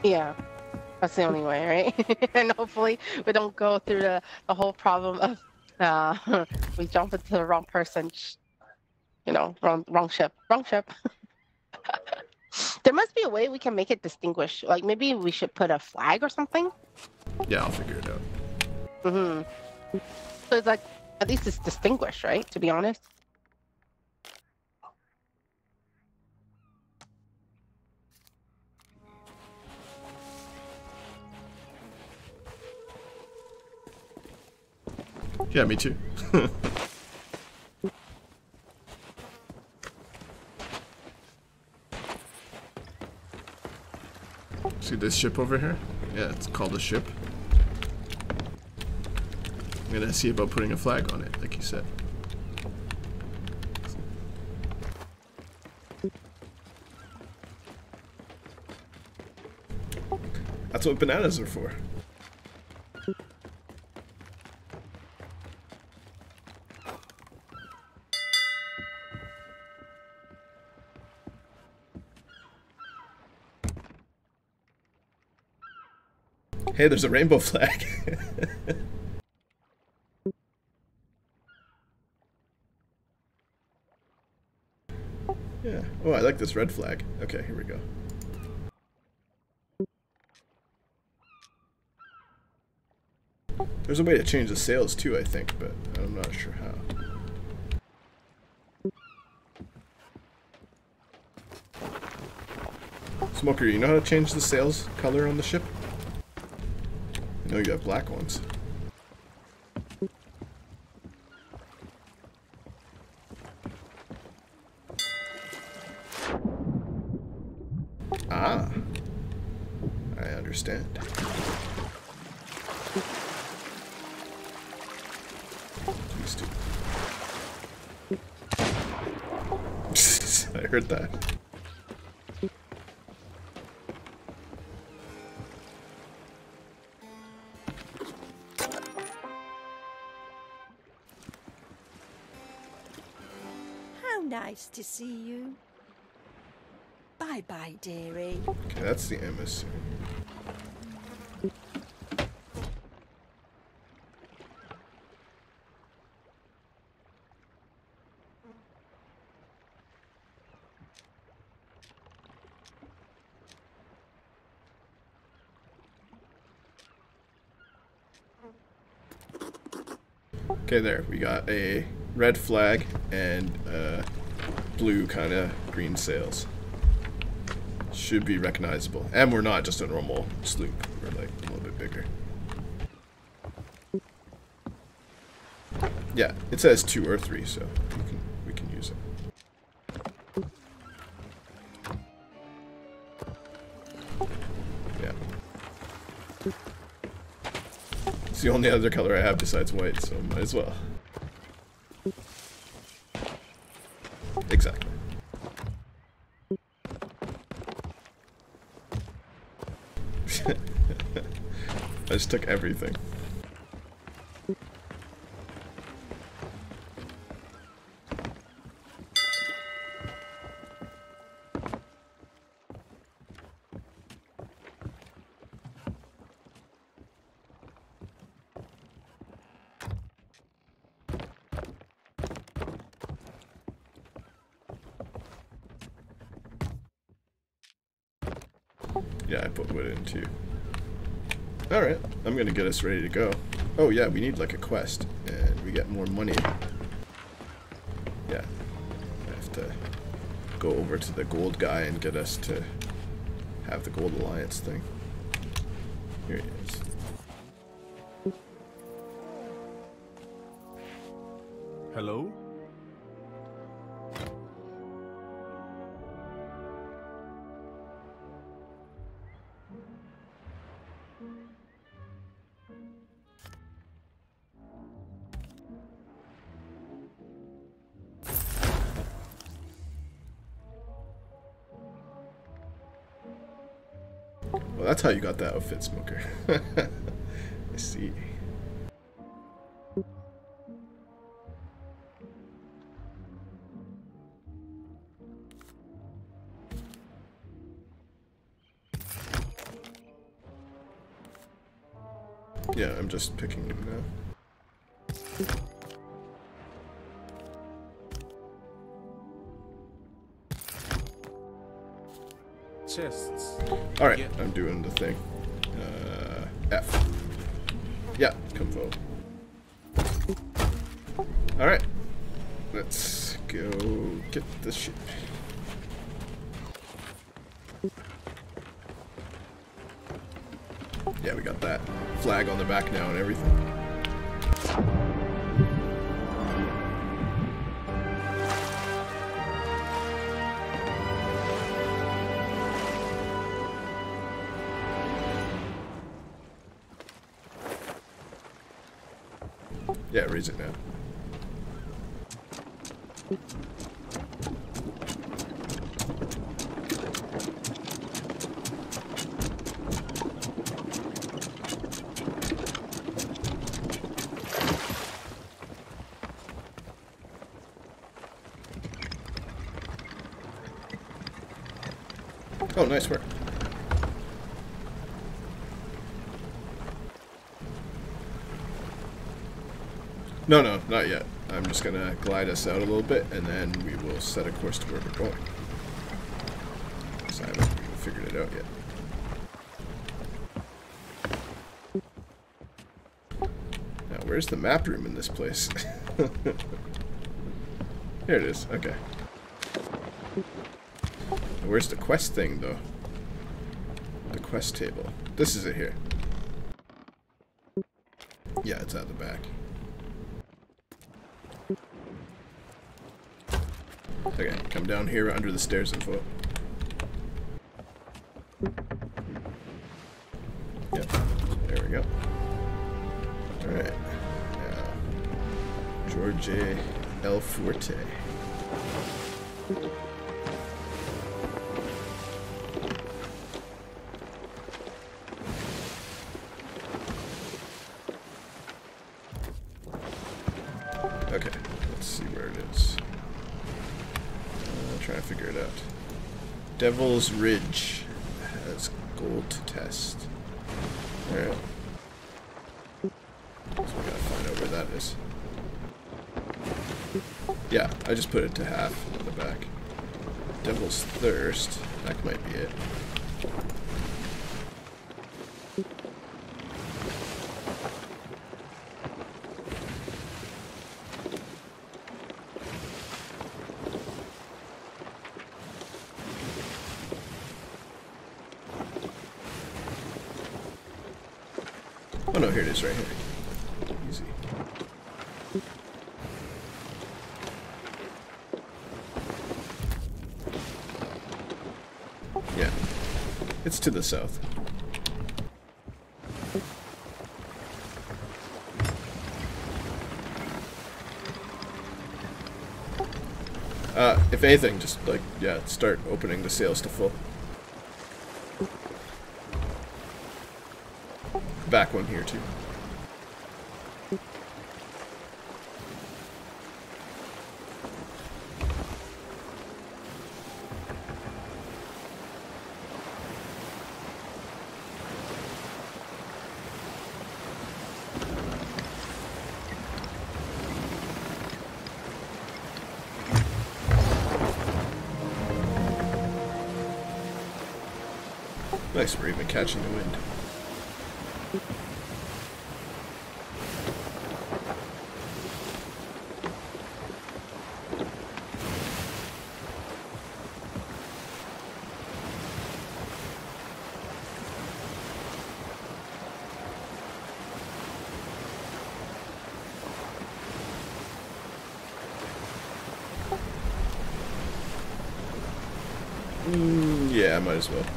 Yeah, that's the only way, right? And hopefully we don't go through the whole problem of we jump into the wrong person, wrong ship, wrong ship. There must be a way we can make it distinguish. Like maybe we should put a flag or something. Yeah, I'll figure it out. Hmm. So it's like at least it's distinguished, right? To be honest. Yeah, me too. See this ship over here? Yeah, it's called a ship. I'm gonna see about putting a flag on it, like you said. That's what bananas are for. Hey, there's a rainbow flag. Yeah. Oh, I like this red flag. Okay, here we go. There's a way to change the sails too, I think, but I'm not sure how. Smoker, you know how to change the sails color on the ship? I know you have black ones. Ah, I understand. Please do. I heard that. How nice to see you. Bye-bye, dearie. Okay, that's the emissary. Okay, there. We got a red flag and blue kind of green sails. Should be recognizable. And we're not just a normal sloop. We're like a little bit bigger. Yeah, it says 2 or 3, so we can use it. Yeah. It's the only other color I have besides white, so might as well. Exactly. I just took everything. Yeah, I put wood in too. Alright, I'm gonna get us ready to go. Oh yeah, we need like a quest, and we get more money. Yeah, I have to go over to the gold guy and get us to have the gold alliance thing. Here it is. Hello? Well, that's how you got that outfit, Smoker. I see. Yeah, I'm just picking them now. Chests. Alright, Yeah. I'm doing the thing. F. Yeah, convo. Alright. Let's go get the ship. Yeah, we got that flag on the back now and everything. Yeah, raise it now. Oh, nice work. No, no, not yet. I'm just gonna glide us out a little bit, and then we will set a course to where we're going. So I haven't even figured it out yet. Now, where's the map room in this place? Here it is. Okay. Where's the quest thing, though? The quest table. This is it here. Yeah, it's at the back. Okay, come down here under the stairs and vote. Yep, there we go. Alright. Now, George El Fuerte. Okay, let's see where it is. Trying to figure it out. Devil's Ridge has gold to test. Alright. So we gotta find out where that is. Yeah, I just put it to half on the back. Devil's Thirst, that might be it. Oh no, here it is right here. Easy. Yeah. It's to the south. If anything, just like, yeah, start opening the sails to full. Back one here too. Nice, we're even catching the wind. Yeah, I might as well.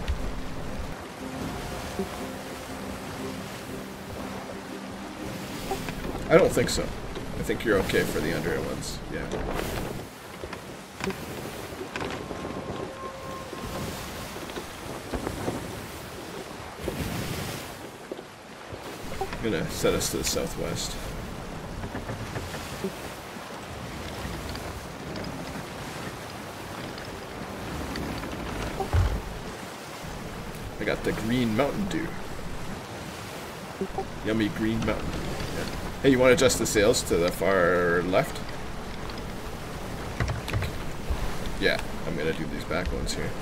I don't think so. I think you're okay for the under ones. Yeah. I'm gonna set us to the southwest. I got the green Mountain Dew. Yummy green mountain. Yeah. Hey, you want to adjust the sails to the far left? Yeah, I'm gonna do these back ones here.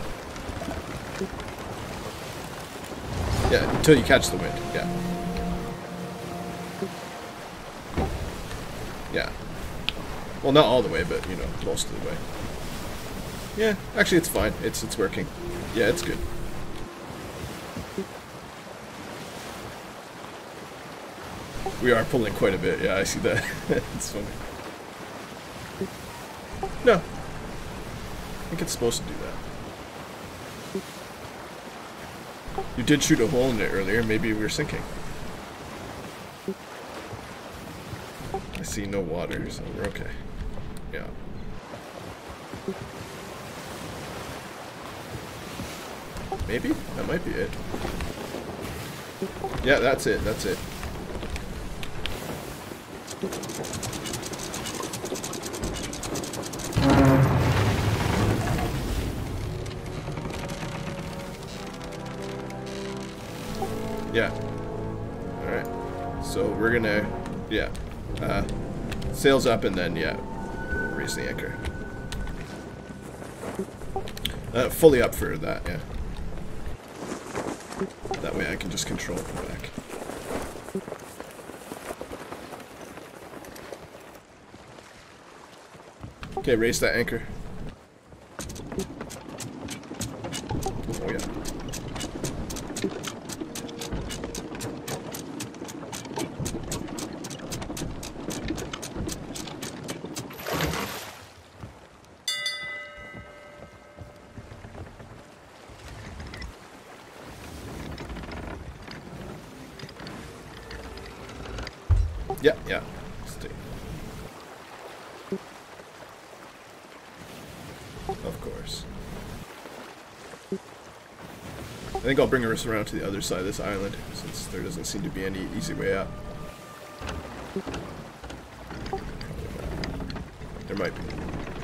Yeah, until you catch the wind. Yeah. Yeah. Well, not all the way, but you know, most of the way. Yeah, actually, it's fine. It's working. Yeah, it's good. We are pulling quite a bit. Yeah, I see that. It's funny. No. I think it's supposed to do that. You did shoot a hole in it earlier. Maybe we were sinking. I see no water, so we're okay. Yeah. Maybe? That might be it. Yeah, that's it. That's it. Yeah. Alright. So we're gonna, yeah. Sails up and then, yeah, raise the anchor. Fully up for that, yeah. That way I can just control it back. Okay, raise that anchor. Oh yeah. Yeah, yeah. Stay. Of course. I think I'll bring us around to the other side of this island, since there doesn't seem to be any easy way out. There might be.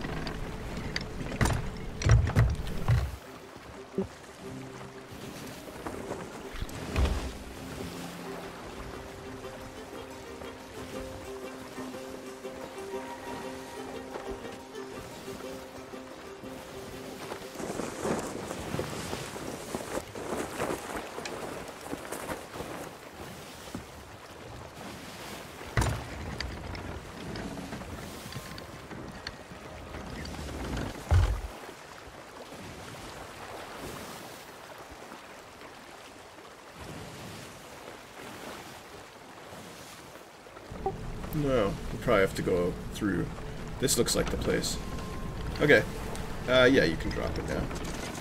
No, we'll probably have to go through. This looks like the place. Okay. Yeah, you can drop it now.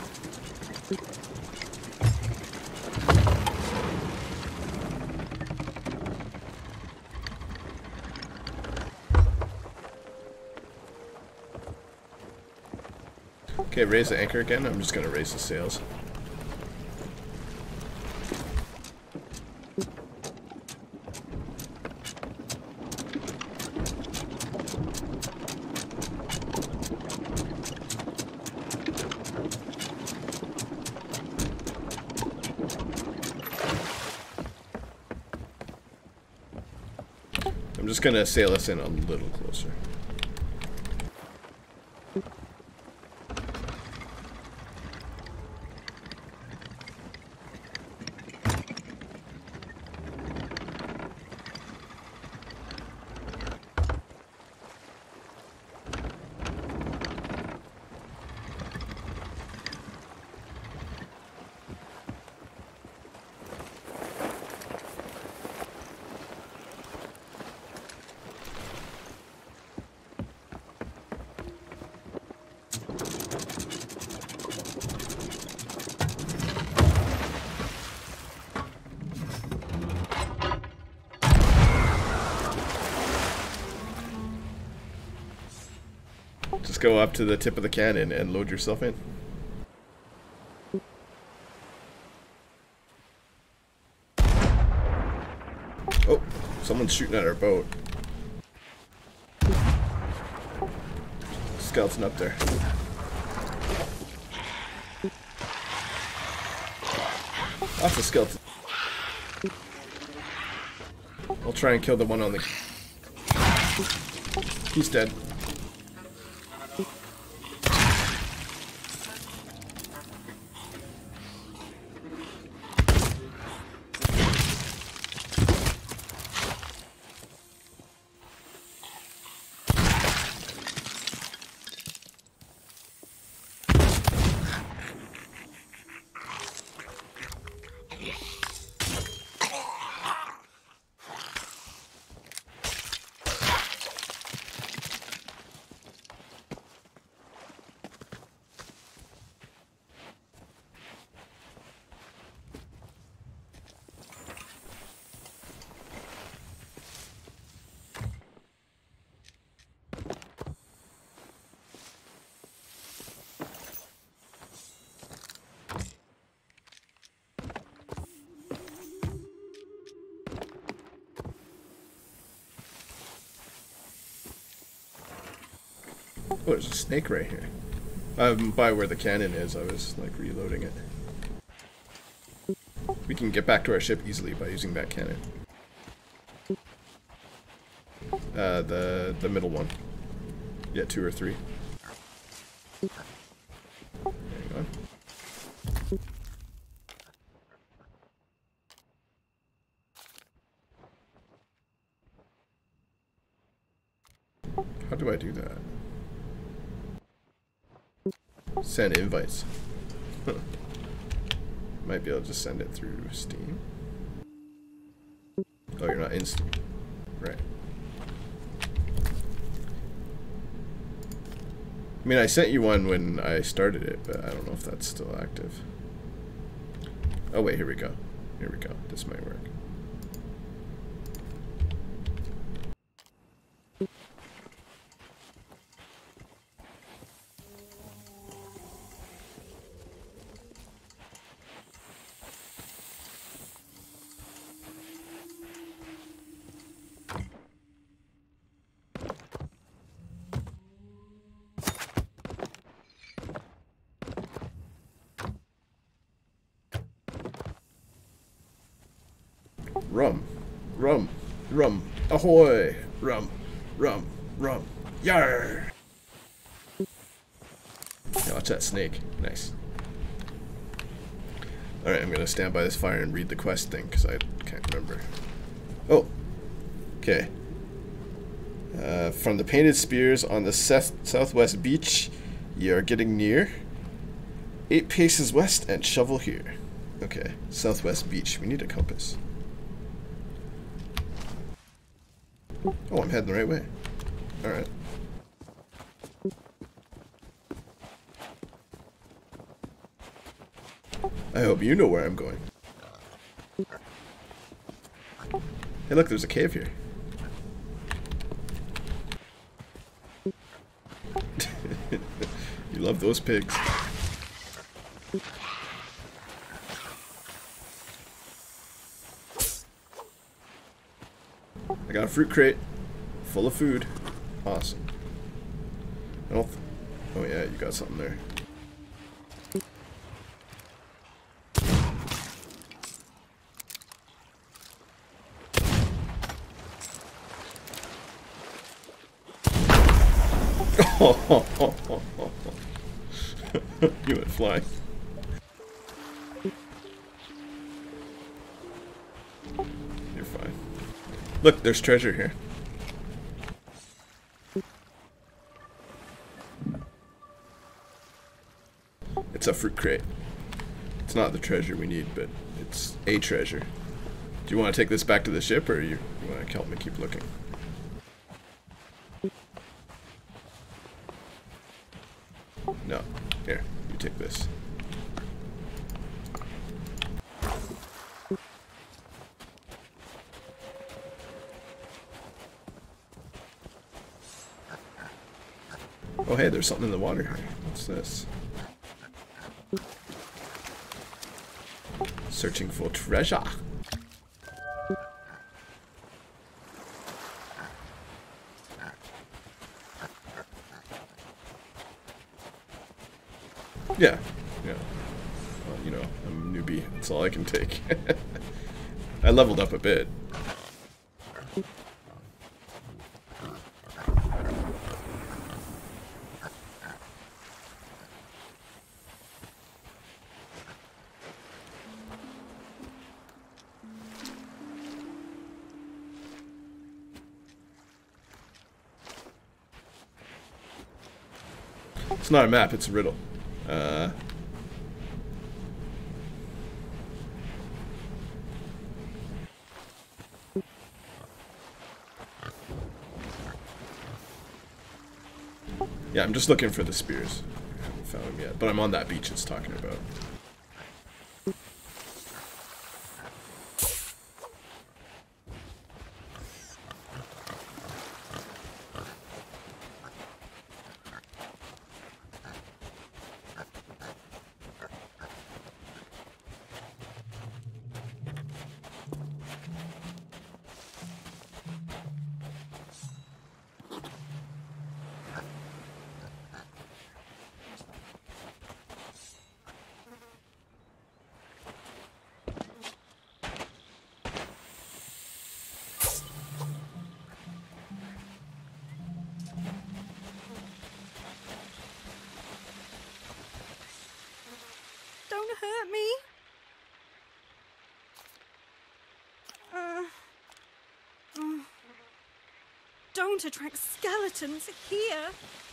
Okay, raise the anchor again. I'm just gonna raise the sails. I'm just gonna sail us in a little closer. Just go up to the tip of the cannon and load yourself in. Oh, someone's shooting at our boat. Skeleton up there. Lots of skeletons. I'll try and kill the one on the... He's dead. Oh, there's a snake right here. By where the cannon is, I was like reloading it. We can get back to our ship easily by using that cannon. The middle one. Yeah, 2 or 3. Hang on. How do I do that? Send invites. Might be able to just send it through Steam. Oh, you're not in Steam. Right. I mean, I sent you one when I started it, but I don't know if that's still active. Oh wait, here we go. Here we go. This might work. Rum, rum, rum, ahoy! Rum, rum, rum, yar! Yeah, watch that snake. Nice. Alright, I'm gonna stand by this fire and read the quest thing, because I can't remember. Oh! Okay. From the painted spears on the southwest beach, ye are getting near. 8 paces west and shovel here. Okay, southwest beach. We need a compass. Oh, I'm heading the right way. Alright. I hope you know where I'm going. Hey look, there's a cave here. You love those pigs. I got a fruit crate full of food. Awesome. I don't. Oh yeah, you got something there. You went flying. You're fine. Look, there's treasure here. It's a fruit crate. It's not the treasure we need, but it's a treasure. Do you want to take this back to the ship, or you want to help me keep looking? No. Here, you take this. Oh hey, there's something in the water here. What's this? Searching for treasure. Yeah. Yeah. Well, you know, I'm a newbie. That's all I can take. I leveled up a bit. It's not a map, it's a riddle. Yeah, I'm just looking for the spears. I haven't found them yet, but I'm on that beach it's talking about. Don't hurt me. Don't attract skeletons here.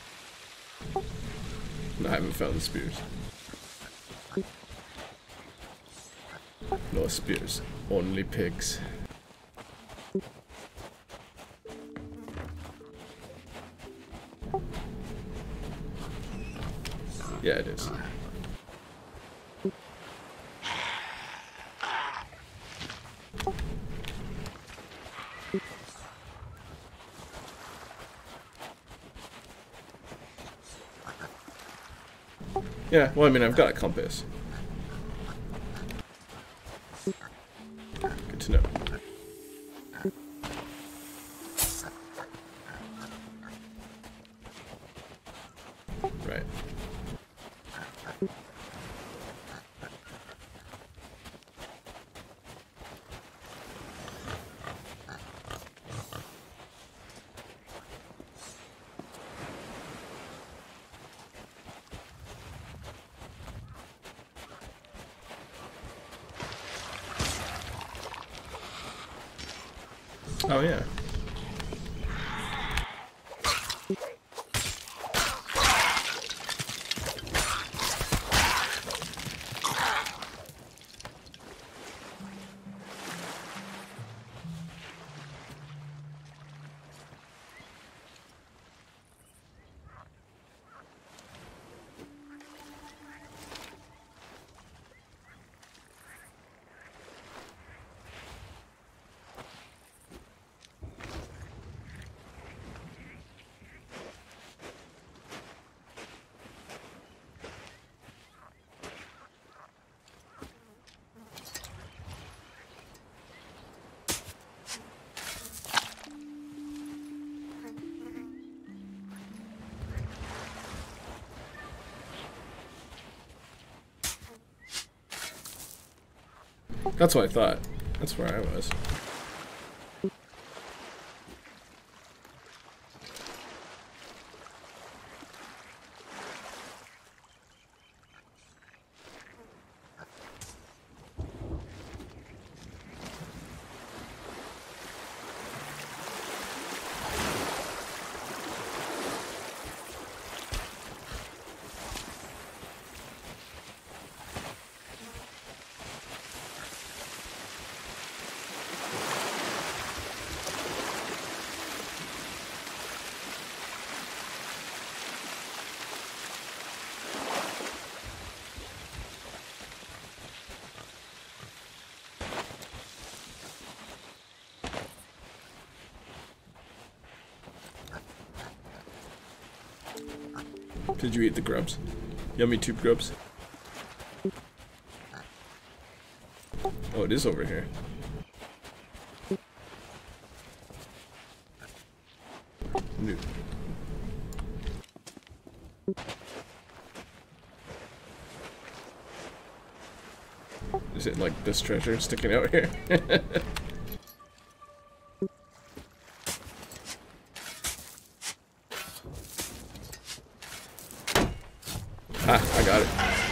I haven't found the spears. No spears, only pigs. Yeah, it is. Yeah, well, I mean, I've got a compass. Good to know. Right. Oh, yeah. That's what I thought. That's where I was. Did you eat the grubs? Yummy tube grubs. Oh, it is over here. New. Is it like this treasure sticking out here? I got it.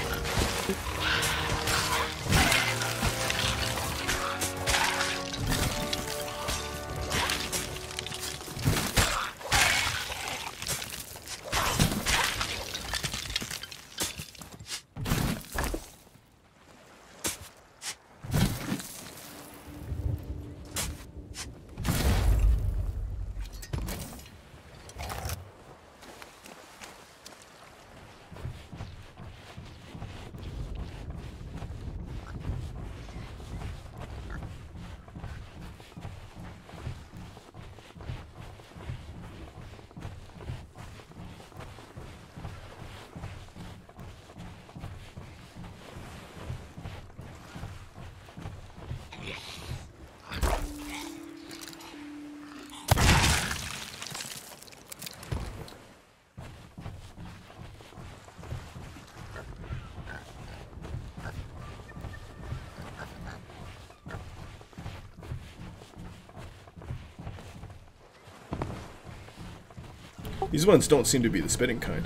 These ones don't seem to be the spitting kind.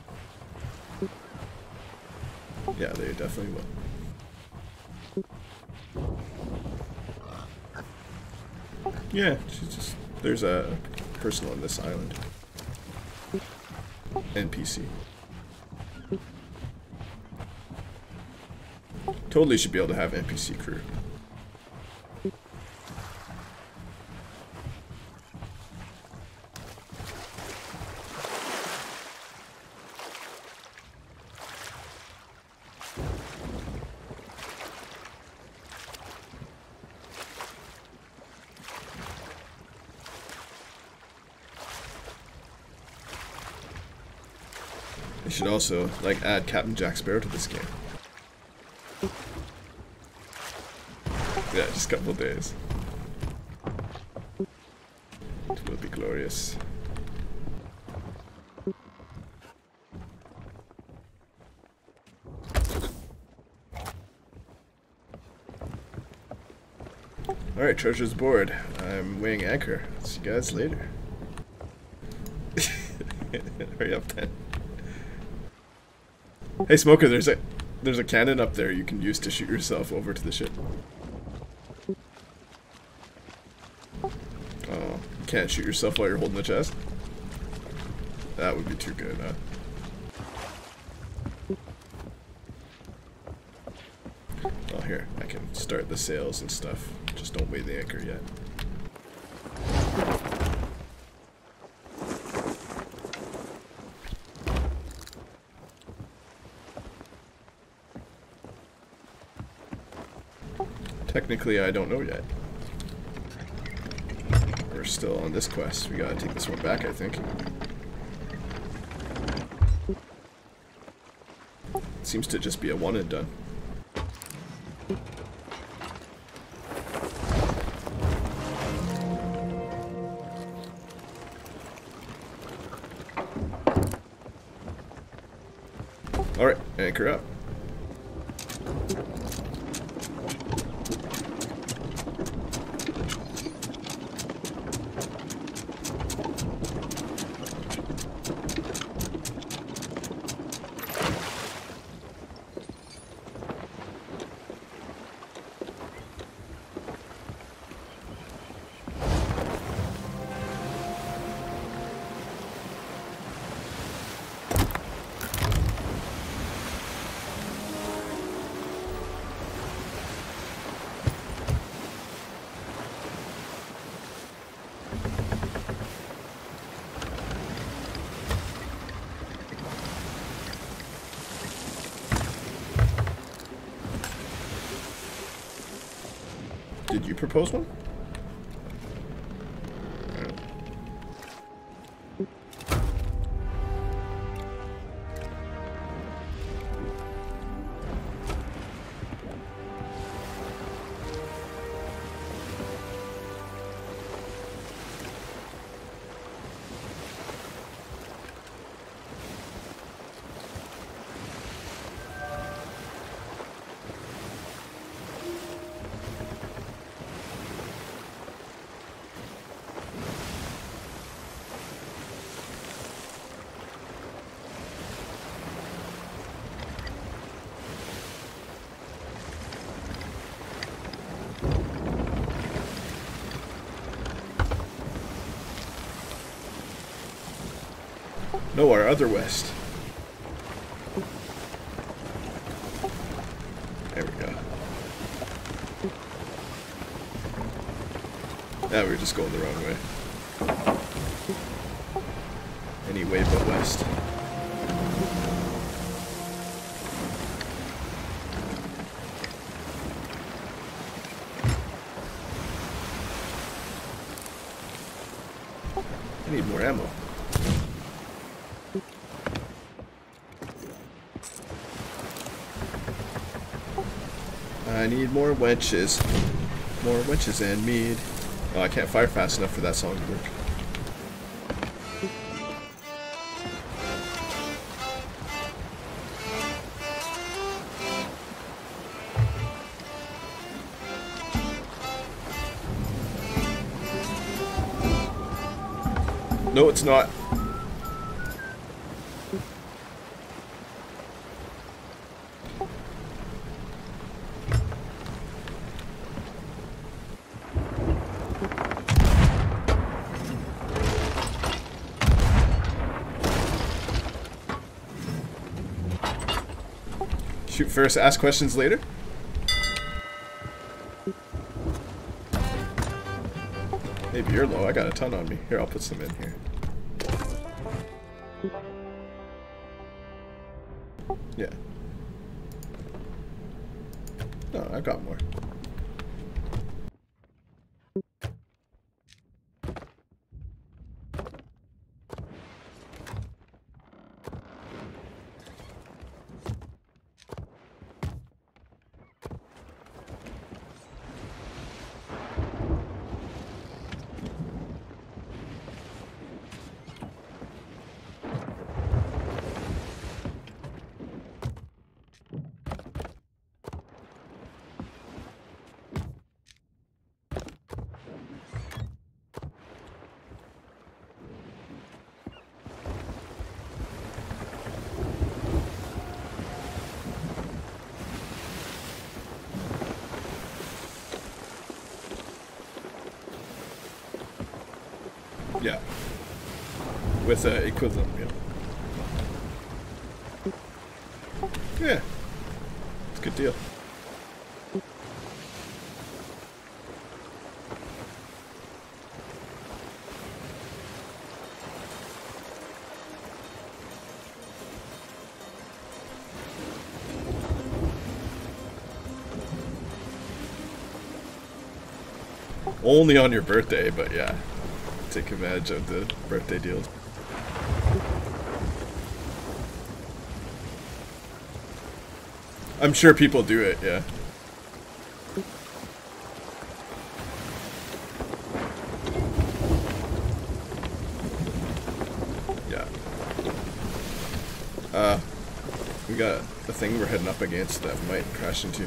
Yeah, they definitely will. Yeah, she's just... There's a person on this island. NPC. Totally should be able to have NPC crew. They should also, like, add Captain Jack Sparrow to this game. Yeah, just a couple of days. It will be glorious. Alright, treasure's aboard. I'm weighing anchor. See you guys later. Hurry up then. Hey Smoker, there's a cannon up there you can use to shoot yourself over to the ship. Oh, you can't shoot yourself while you're holding the chest? That would be too good, huh? Well, here, I can start the sails and stuff. Just don't weigh the anchor yet. Technically, I don't know yet. We're still on this quest. We gotta take this one back, I think. It seems to just be a one and done. Alright, anchor up. Did you propose one? No, our other west. There we go. Yeah, we were just going the wrong way. Any way but west. I need more ammo. I need more wenches. More wenches and mead. Oh, I can't fire fast enough for that song to work. No, it's not. Shoot first, ask questions later? Maybe you're low. I got a ton on me. Here, I'll put some in here. Yeah. No, I've got more. Yeah. With equivalent meal. Yeah. It's a good deal. Only on your birthday, but yeah. Take advantage of the birthday deals. I'm sure people do it, yeah. Yeah. We got the thing we're heading up against that might crash into.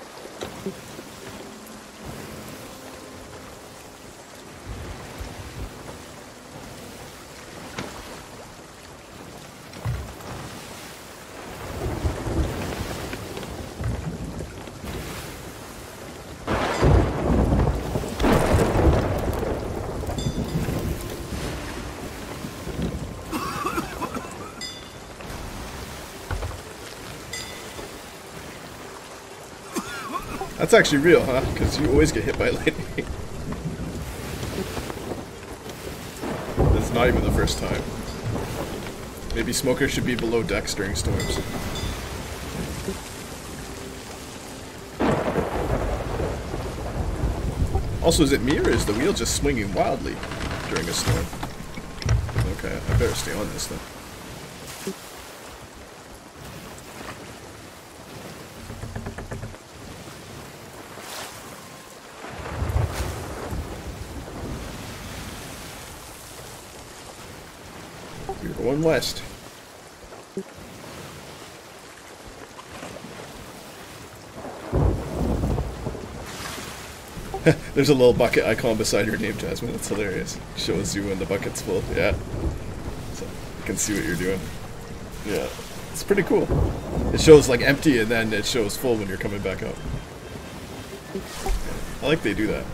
That's actually real, huh? Because you always get hit by lightning. That's not even the first time. Maybe smokers should be below decks during storms. Also, is it me or is the wheel just swinging wildly during a storm? Okay, I better stay on this then. We're going west. There's a little bucket icon beside your name, Jasmine. That's hilarious. Shows you when the bucket's full. Yeah. So you can see what you're doing. Yeah. It's pretty cool. It shows like empty and then it shows full when you're coming back up. I like they do that.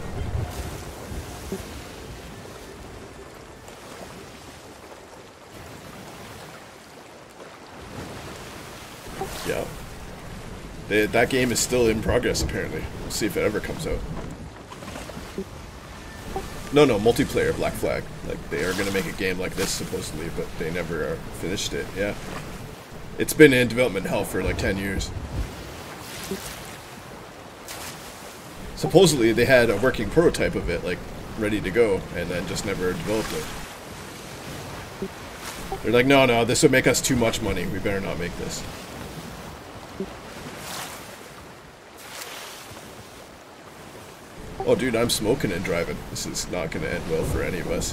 That game is still in progress, apparently. We'll see if it ever comes out. No, multiplayer Black Flag. Like, they are going to make a game like this, supposedly, but they never finished it, yeah. It's been in development hell for like 10 years. Supposedly, they had a working prototype of it, like, ready to go, and then just never developed it. They're like, no, this would make us too much money. We better not make this. Oh, dude, I'm smoking and driving. This is not going to end well for any of us.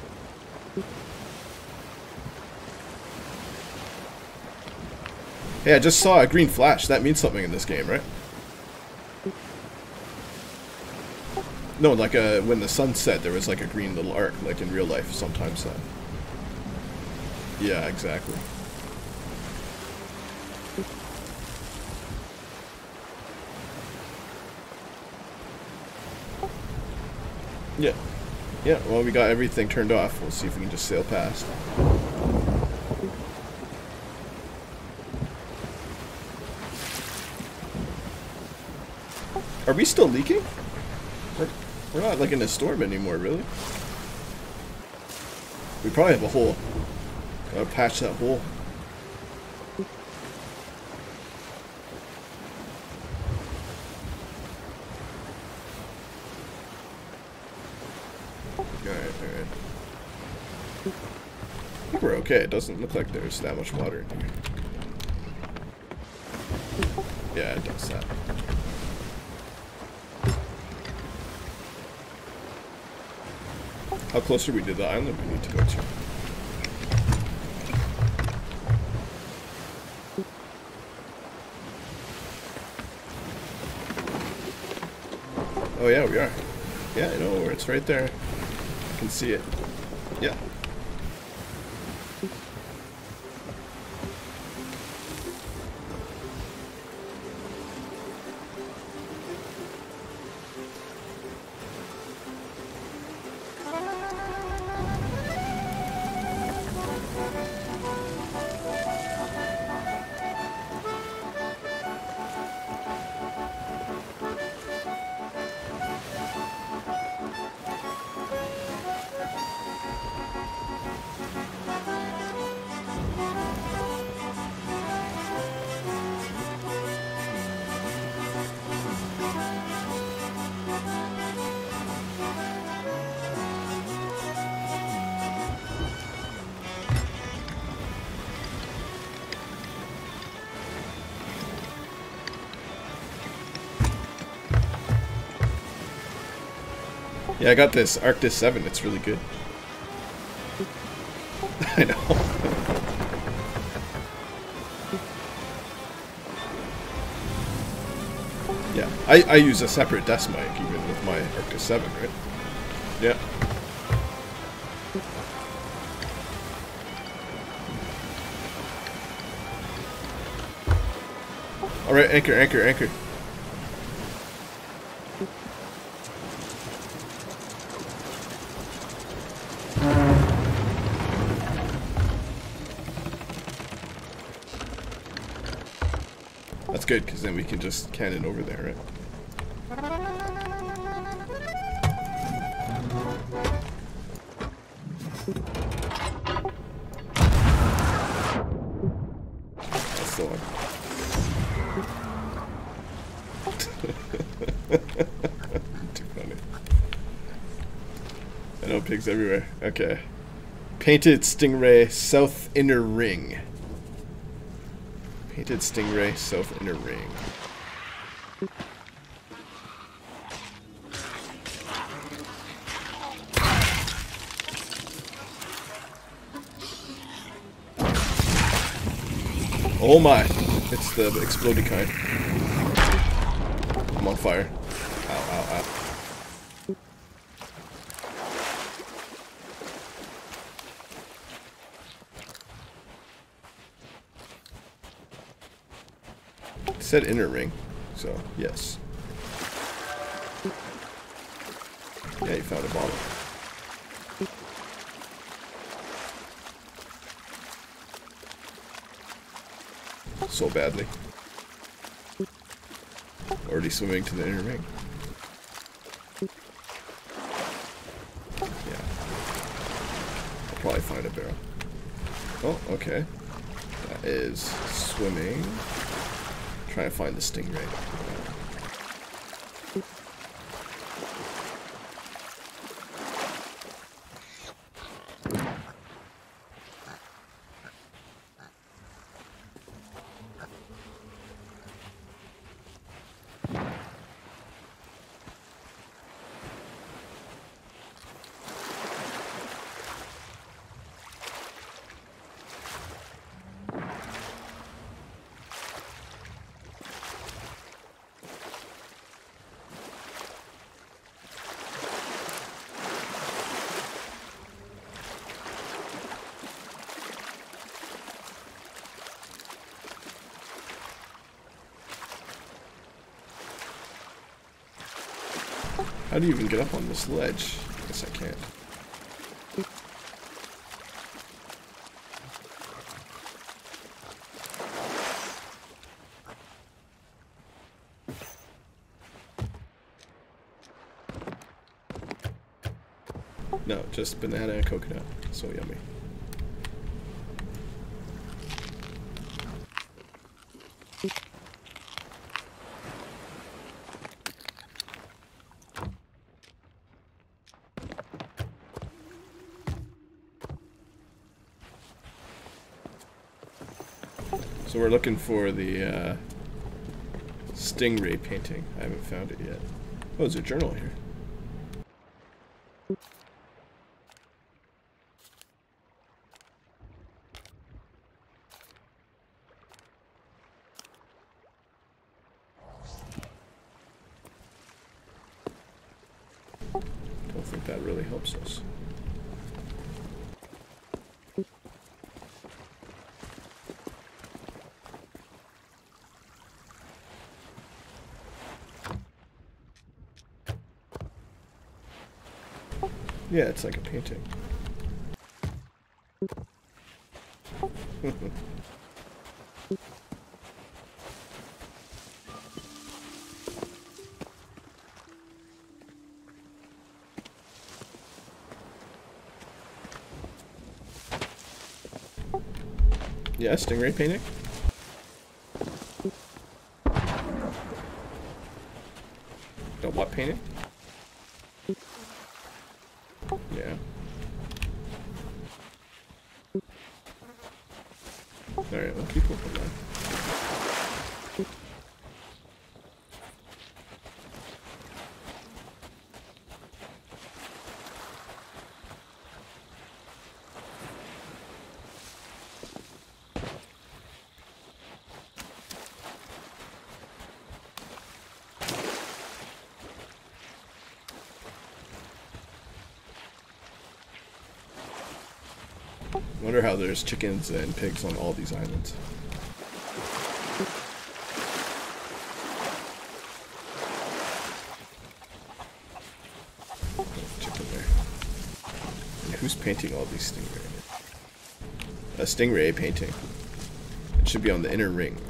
Hey, I just saw a green flash. That means something in this game, right? No, like when the sun set, there was like a green little arc, like in real life sometimes. Yeah, exactly. Yeah. Yeah, well, we got everything turned off. We'll see if we can just sail past. Are we still leaking? We're not like in a storm anymore, really. We probably have a hole. Gotta patch that hole. Alright. I think we're okay. It doesn't look like there's that much water in here. Yeah, it does that. How close are we to the island we need to go to? Oh yeah, we are. Yeah, I know where it's right there. I can see it. Yeah. Yeah, I got this Arctis 7. It's really good. I know. Yeah, I use a separate desk mic even with my Arctis 7, right? Yeah. Alright, anchor. That's good, because then we can just cannon over there, right? That's the one. Too funny. I know pigs everywhere. Okay. Painted Stingray South Inner Ring. Painted Stingray South Inner Ring. Oh my! It's the exploding kind. I'm on fire. Ow. It said inner ring, so yes. Yeah, you found a bottle. So badly. Already swimming to the inner ring. Yeah. I'll probably find a barrel. Oh, okay. That is swimming. Trying to find the stingray. How do you even get up on this ledge? I guess I can't. No, just banana and coconut. So yummy. So we're looking for the stingray painting. I haven't found it yet. Oh, there's a journal here. Don't think that really helps us. Yeah, it's like a painting. Yeah, stingray painting. The what painting? Yeah. Alright, we'll keep looking then. Wonder how there's chickens and pigs on all these islands. Oh, chicken there. And who's painting all these stingray? A stingray painting. It should be on the inner ring.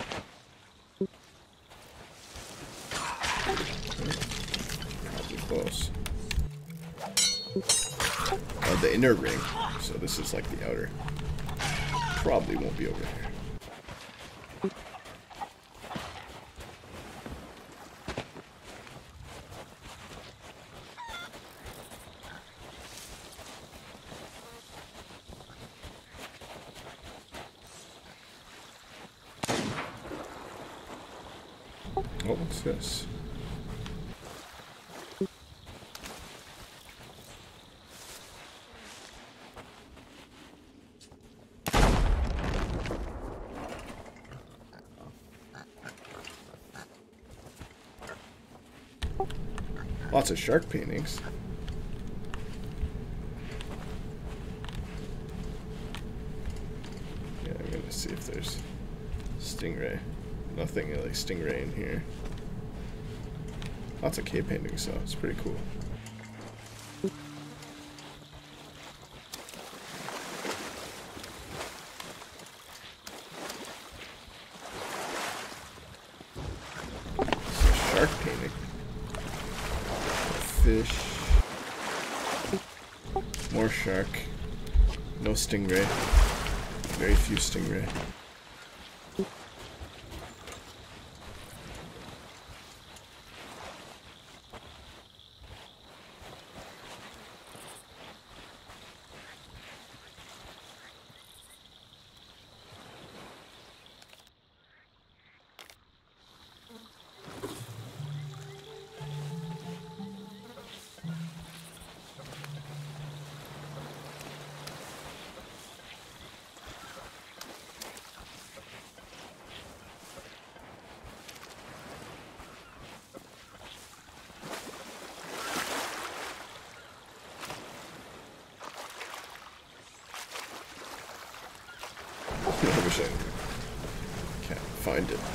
Probably close. The inner ring. So this is like the outer. Probably won't be over here. Oh, what's this? Lots of shark paintings. Yeah, I'm gonna see if there's stingray. Nothing like stingray in here. Lots of cave paintings, so it's pretty cool. fish. More shark. No stingray. Very few stingray. I wish I can't find it.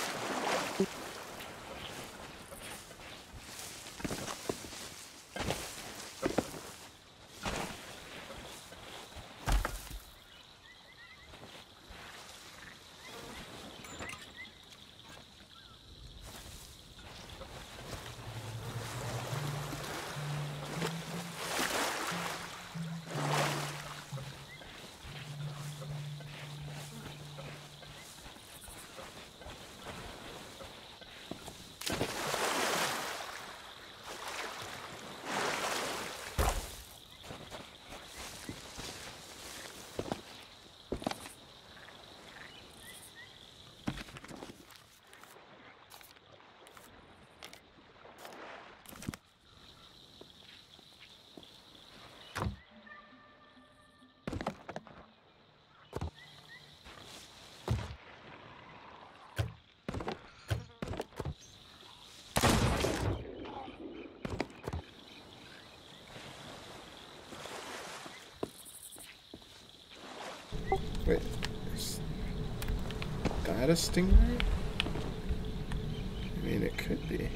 Wait, is that a stingray? I mean, it could be.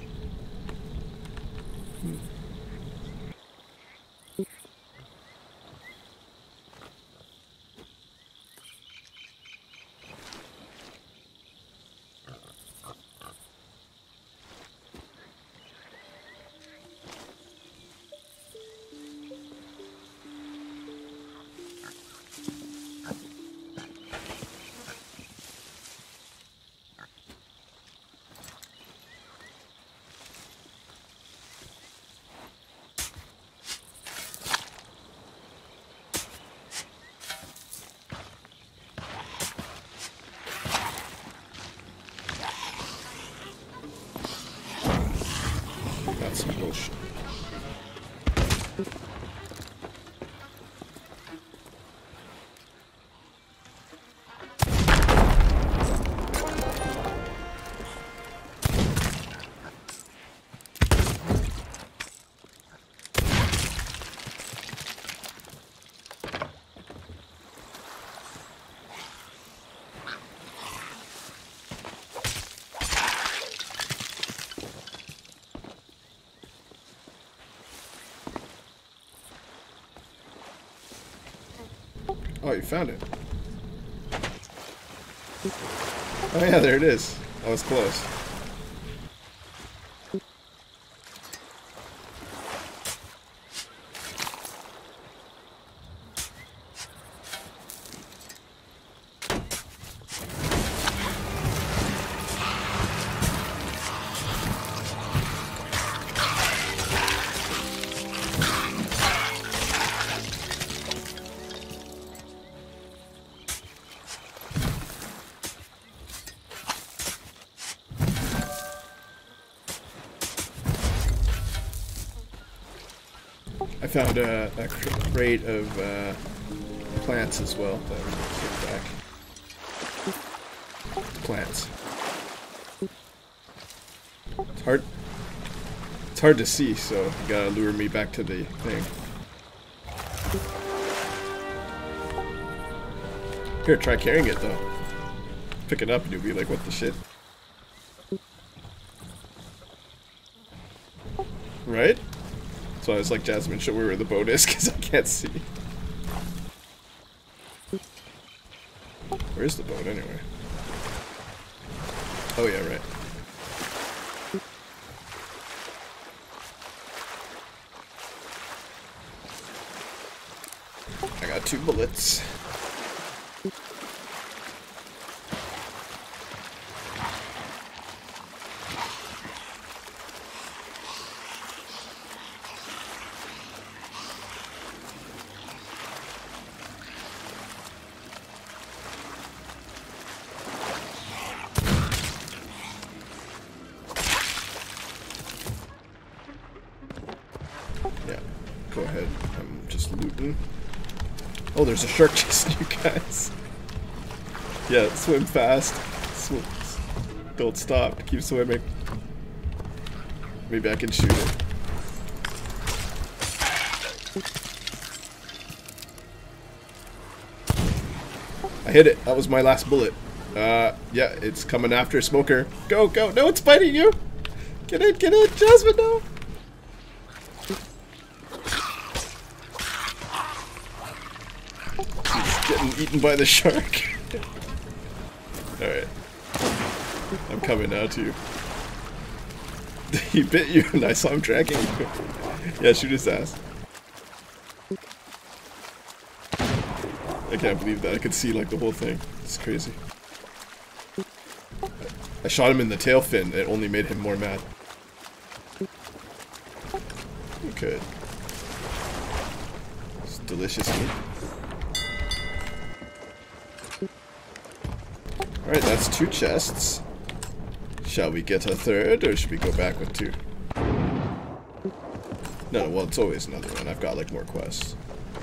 That's some bullshit. Oh, you found it. Oh yeah, there it is. I was close. I found a crate of plants as well that I'm gonna take back. Plants. It's hard to see, so you gotta lure me back to the thing. Here, try carrying it though. Pick it up and you'll be like, what the shit? Right? So I was like, Jasmine, show me where the boat is, because I can't see. Where's the boat, anyway? Oh yeah, right. got 2 bullets. Yeah, go ahead. I'm just looting. Oh, there's a shark chasing you guys. Yeah, swim fast. Swim. Don't stop. Keep swimming. Maybe I can shoot it. I hit it. That was my last bullet. Yeah, it's coming after Smoker. Go, go. No, it's biting you. Get in, Jasmine, no. He's getting eaten by the shark. Alright. I'm coming now too. He bit you and I saw him tracking you. Yeah, shoot his ass. I can't believe that. I could see like the whole thing. It's crazy. I shot him in the tail fin. It only made him more mad. Good. It's delicious meat. Alright, that's 2 chests. Shall we get a 3rd, or should we go back with 2? No, well, it's always another one. I've got, like, more quests.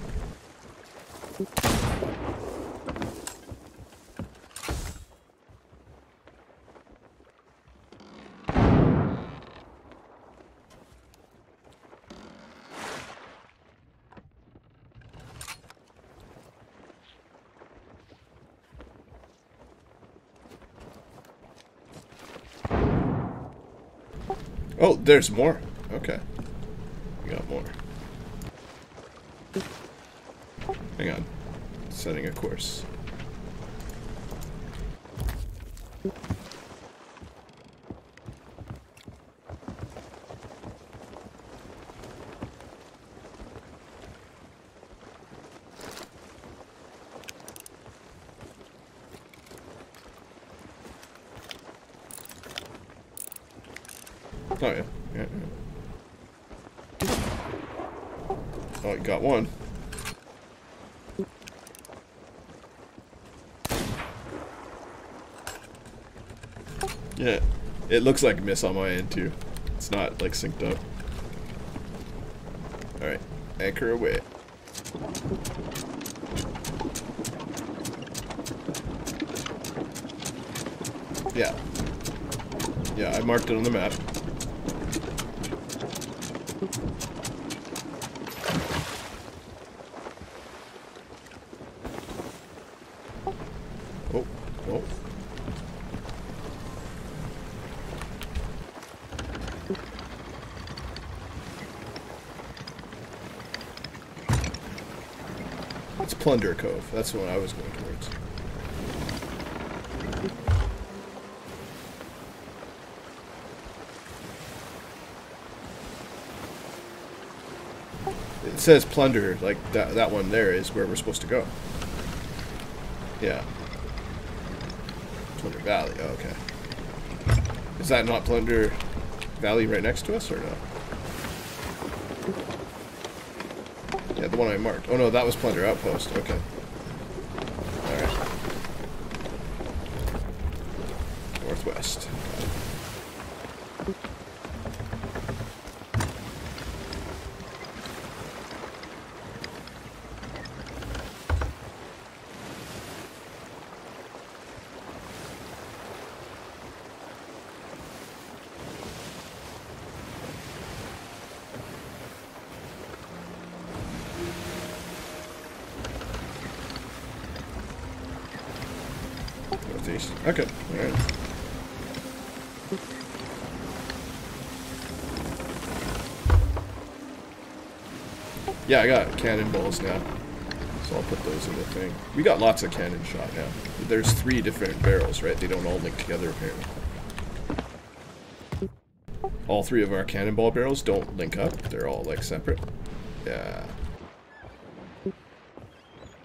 Oh, there's more. Okay. We got more. Hang on. Setting a course. Oh, yeah. Yeah. Oh, you got one. Yeah. It looks like a miss on my end, too. It's not, like, synced up. Alright. Anchor away. Yeah. Yeah, I marked it on the map. Oh, oh. It's Plunder Cove. That's the one I was going towards. It says Plunder, like that one there is where we're supposed to go. Yeah. Plunder Valley, oh, okay. Is that not Plunder Valley right next to us, or no? Yeah, the one I marked. Oh no, that was Plunder Outpost, okay. Alright. Northwest. Northeast. Okay, alright. Yeah, I got cannonballs now. So I'll put those in the thing. We got lots of cannon shot now. There's 3 different barrels, right? They don't all link together apparently. All 3 of our cannonball barrels don't link up. They're all like separate. Yeah.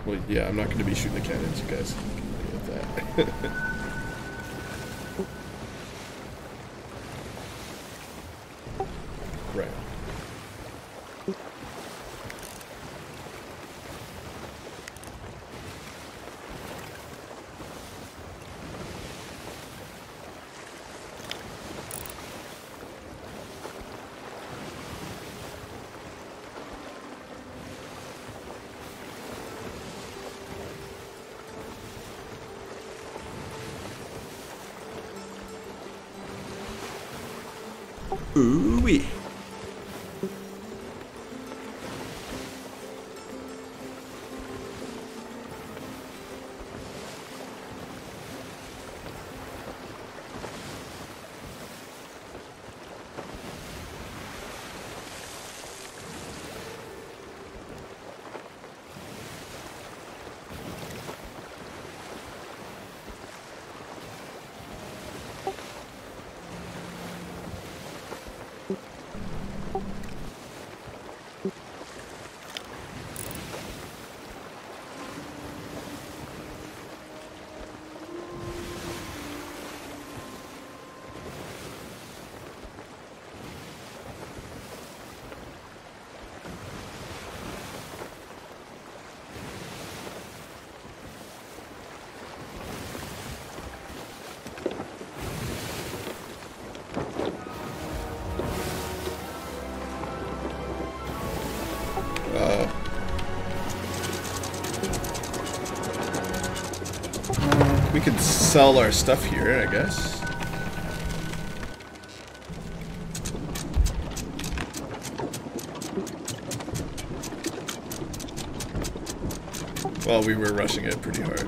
Well, yeah, I'm not going to be shooting the cannons, you guys. Deal with that. Right. Ooh-wee. We could sell our stuff here, I guess. Well, we were rushing it pretty hard.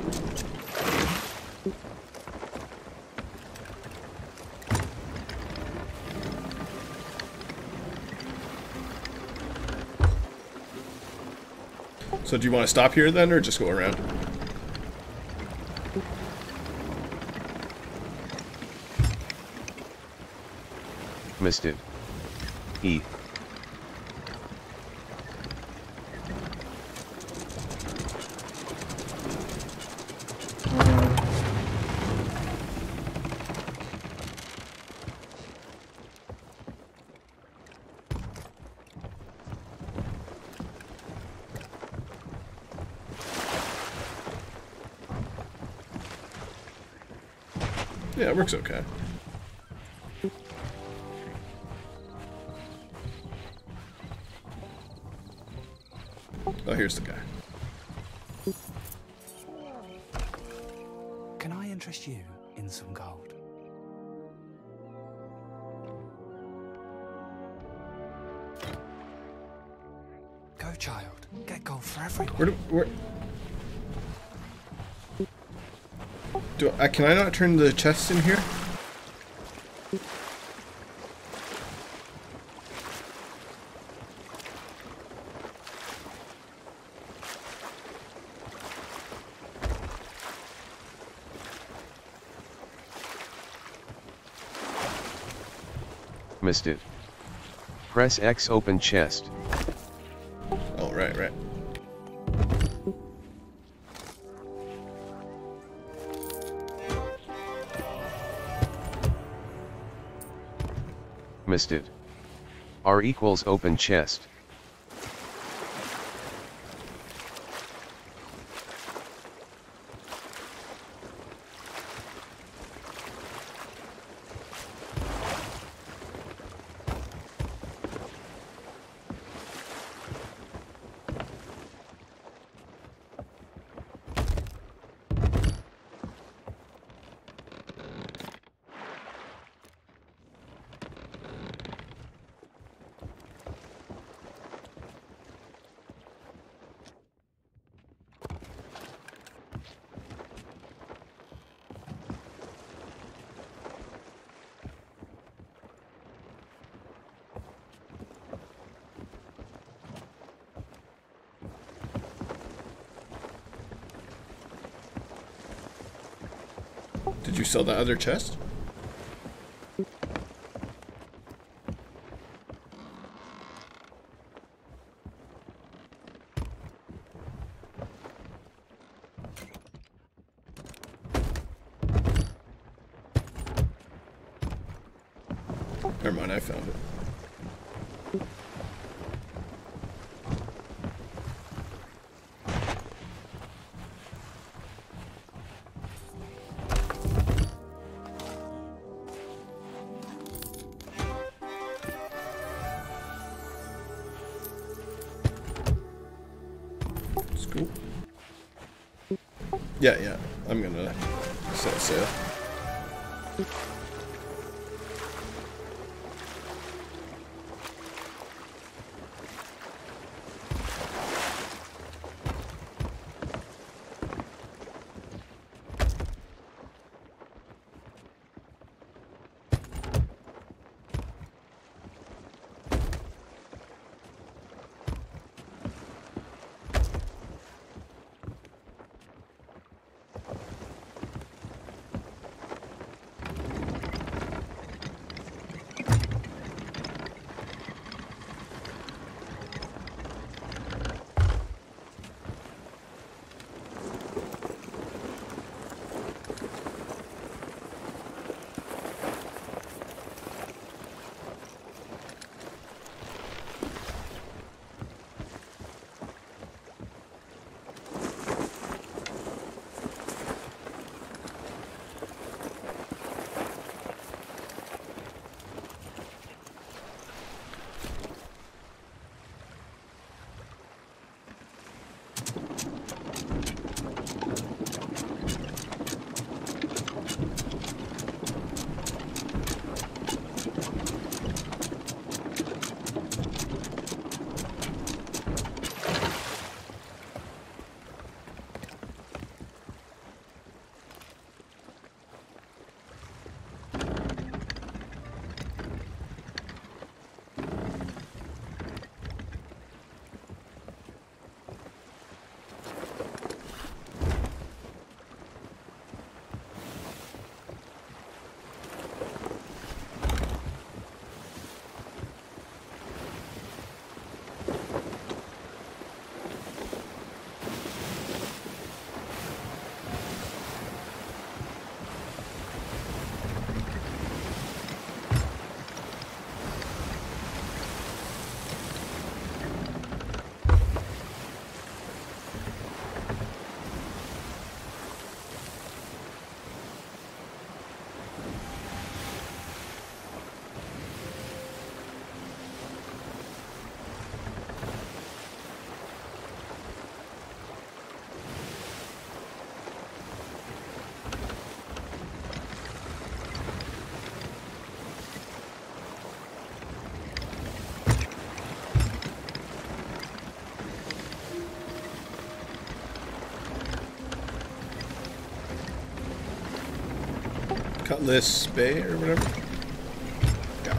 So do you want to stop here then, or just go around? Missed it. E. Yeah, it works okay. Oh, here's the guy. Can I interest you in some gold? Go, child. Get gold for everyone. Can I not turn the chests in here? Missed it. Press X open chest. Oh, right. Missed it. R equals open chest. Did you sell that other chest? Never mind, I found it. It's cool. Yeah, I'm gonna set sail. Cutlass Bay or whatever. Yeah.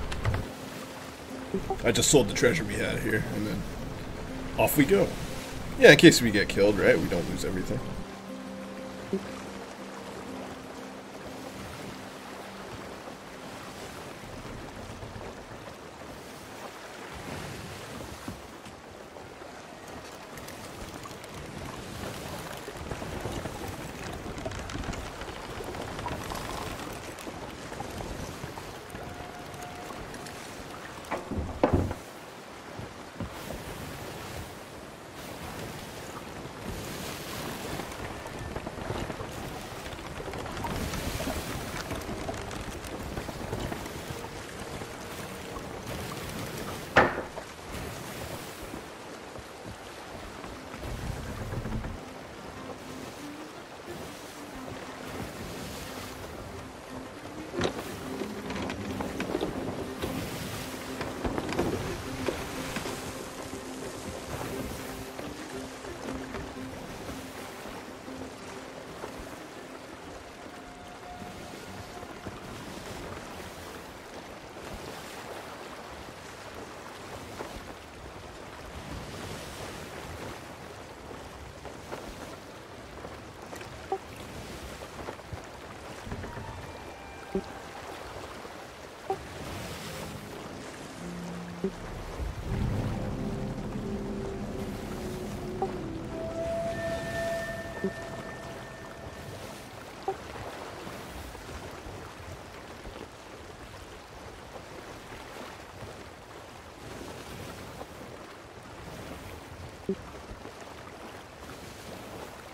I just sold the treasure we had here, and then off we go. Yeah, in case we get killed, right? We don't lose everything.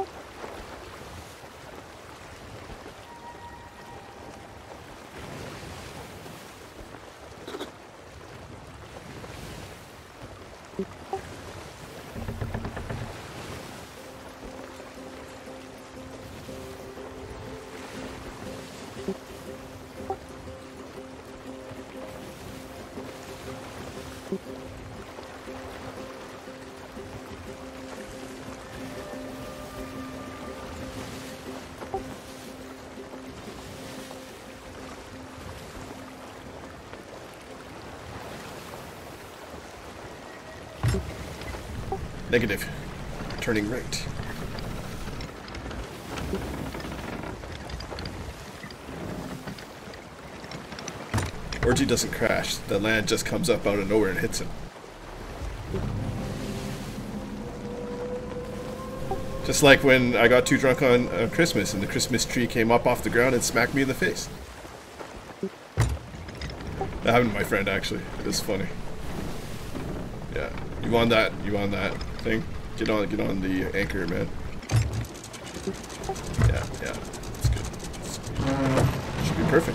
Negative. Turning right. Orgy doesn't crash. The land just comes up out of nowhere and hits him. Just like when I got too drunk on Christmas and the Christmas tree came up off the ground and smacked me in the face. That happened to my friend, actually. It was funny. Yeah. You on that thing? Get on the anchor, man. Yeah. That's good. Should be perfect.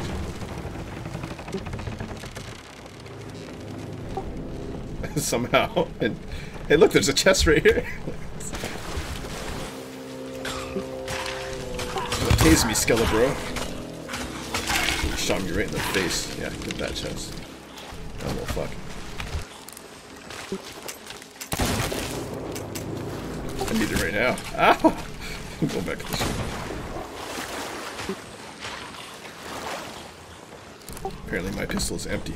Somehow. And hey, look, there's a chest right here. Tase me, Skelebro. Shot me right in the face. Yeah, get that chest. Oh, well, fuck. I need it right now. Ow! Go back to the ship. Apparently my pistol is empty.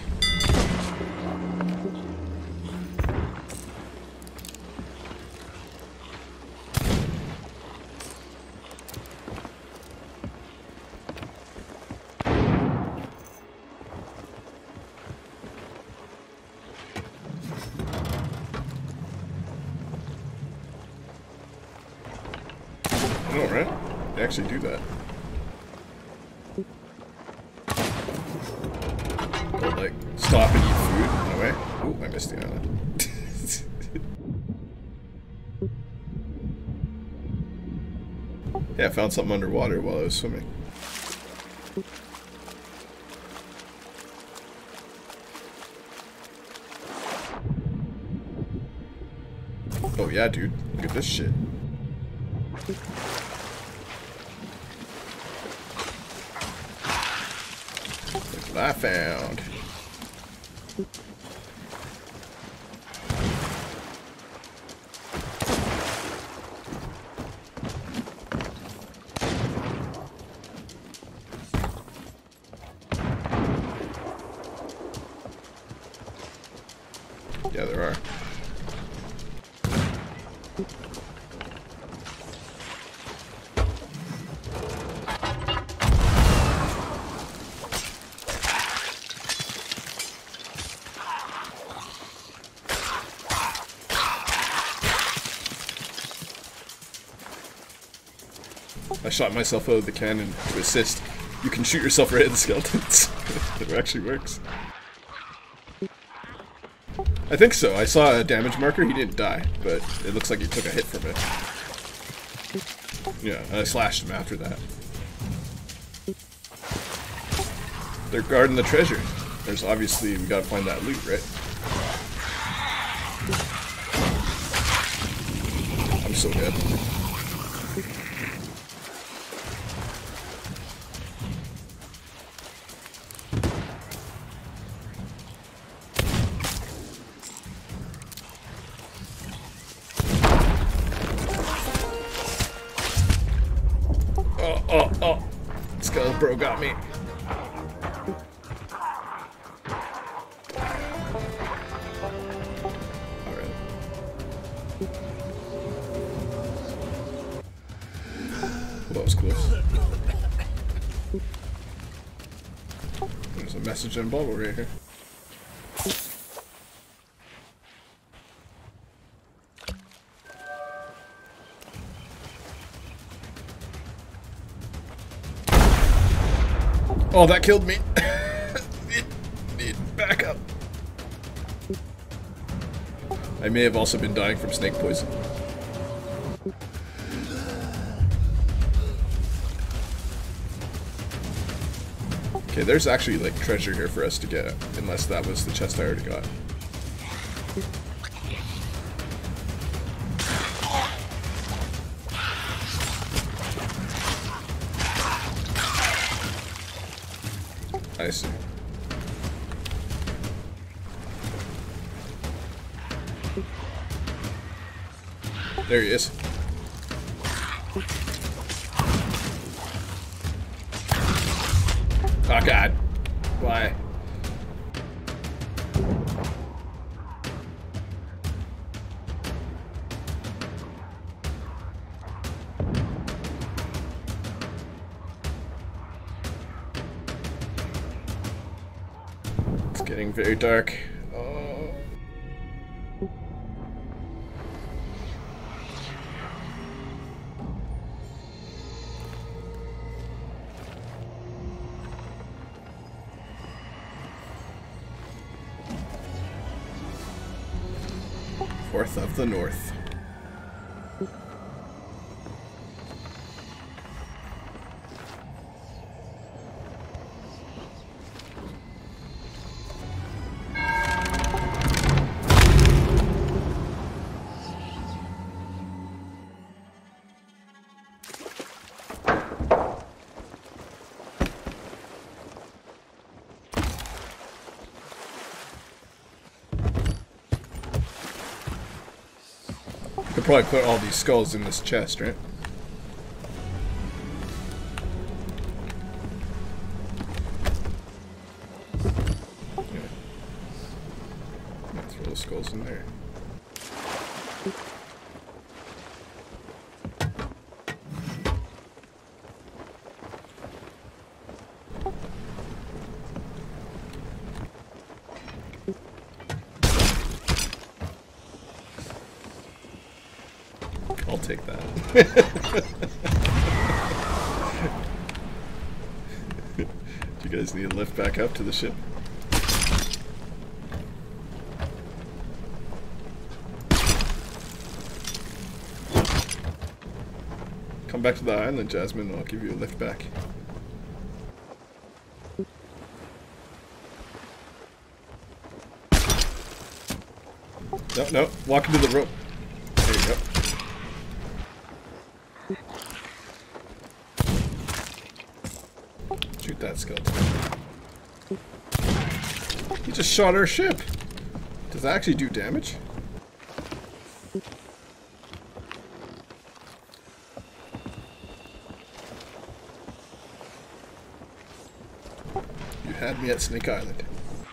I know, right? They actually do that. They'll, like, stop and eat food on the way. Ooh, I missed the island. Yeah, I found something underwater while I was swimming. Oh yeah, dude. Look at this shit. Look what I found. Yeah, there are. I shot myself out of the cannon to assist. You can shoot yourself right at the skeletons. It actually works. I think so. I saw a damage marker. He didn't die, but it looks like he took a hit from it. Yeah, and I slashed him after that. They're guarding the treasure. There's obviously, we gotta find that loot, right? I'm so dead. Oh. Skelebro got me. Alright. Well, that was close. There's a message and bubble right here. Oh, that killed me. Need backup. I may have also been dying from snake poison. Okay, there's actually like treasure here for us to get, unless that was the chest I already got. I see. There he is. Oh god. Why? It's getting very dark. Oh. Fourth of the North. Could probably put all these skulls in this chest, right? Yeah. Throw those skulls in there. I'll take that. Do you guys need a lift back up to the ship? Come back to the island, Jasmine, and I'll give you a lift back. No, no, walk into the rope. There you go. Shoot that skeleton. He just shot our ship. Does that actually do damage? You had me at Snake Island.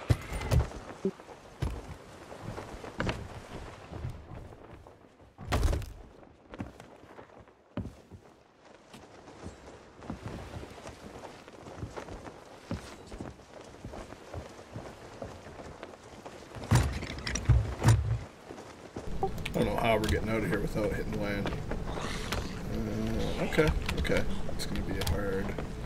I don't know how we're getting out of here without hitting land. Okay, okay. It's gonna be a hard...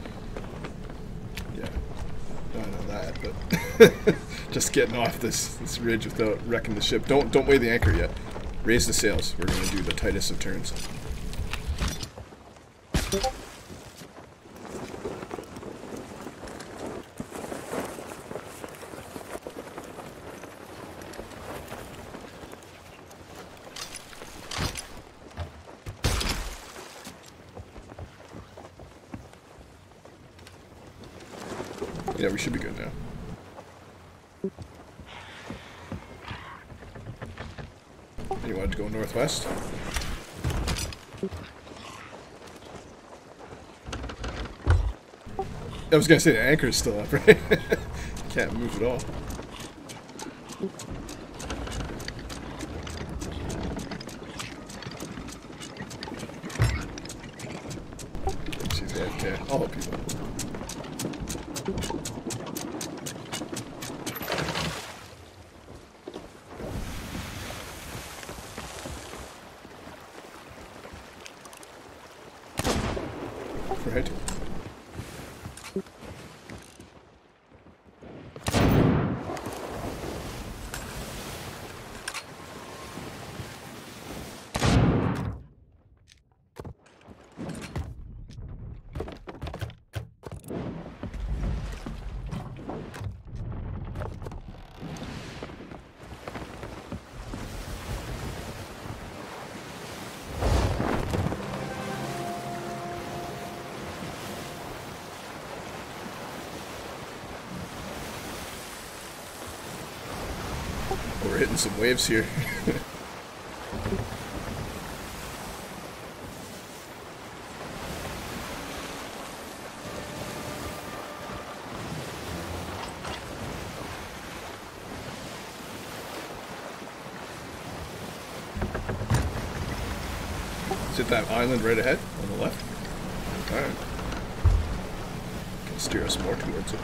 Yeah. I know that, but... just getting off this ridge without wrecking the ship. Don't weigh the anchor yet. Raise the sails. We're gonna do the tightest of turns. Yeah, we should be good now. You wanted to go northwest? I was gonna say the anchor is still up, right? Can't move at all. She's AFK. I'll help you. Right. hitting some waves here. Is it that island right ahead on the left? Alright. Can steer us more towards it.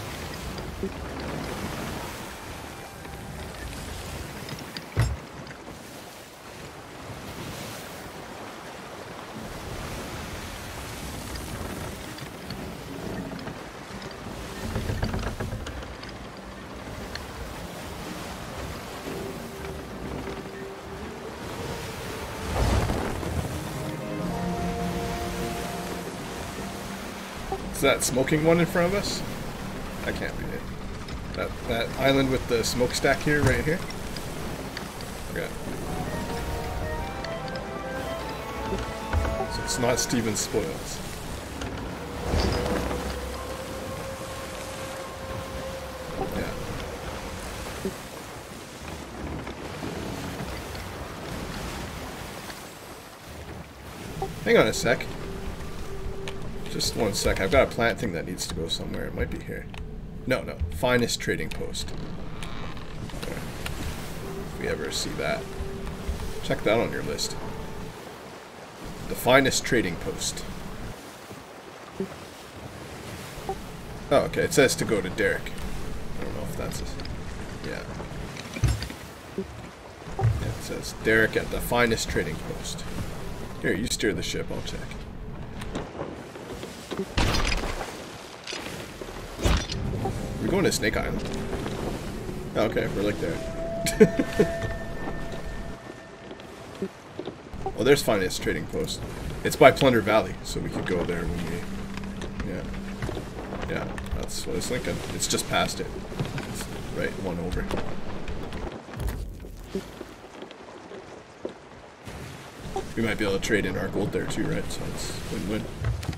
Is that smoking one in front of us? That can't be it. That island with the smokestack here, right here? Okay. So it's not Steven Spoils. Yeah. Hang on a sec. Just one sec. I've got a plant thing that needs to go somewhere. It might be here. No. Finest trading post. Okay. If we ever see that. Check that on your list. The finest trading post. Oh, okay. It says to go to Derek. I don't know if that's it. Yeah. Yeah, it says Derek at the finest trading post. Here, you steer the ship. I'll check. We're going to Snake Island. Oh, okay, we're like there. Oh, there's Finest Trading Post. It's by Plunder Valley, so we could go there when we... Yeah. Yeah, that's what I was thinking. It's just past it. It's right one over. We might be able to trade in our gold there too, right? So it's win-win.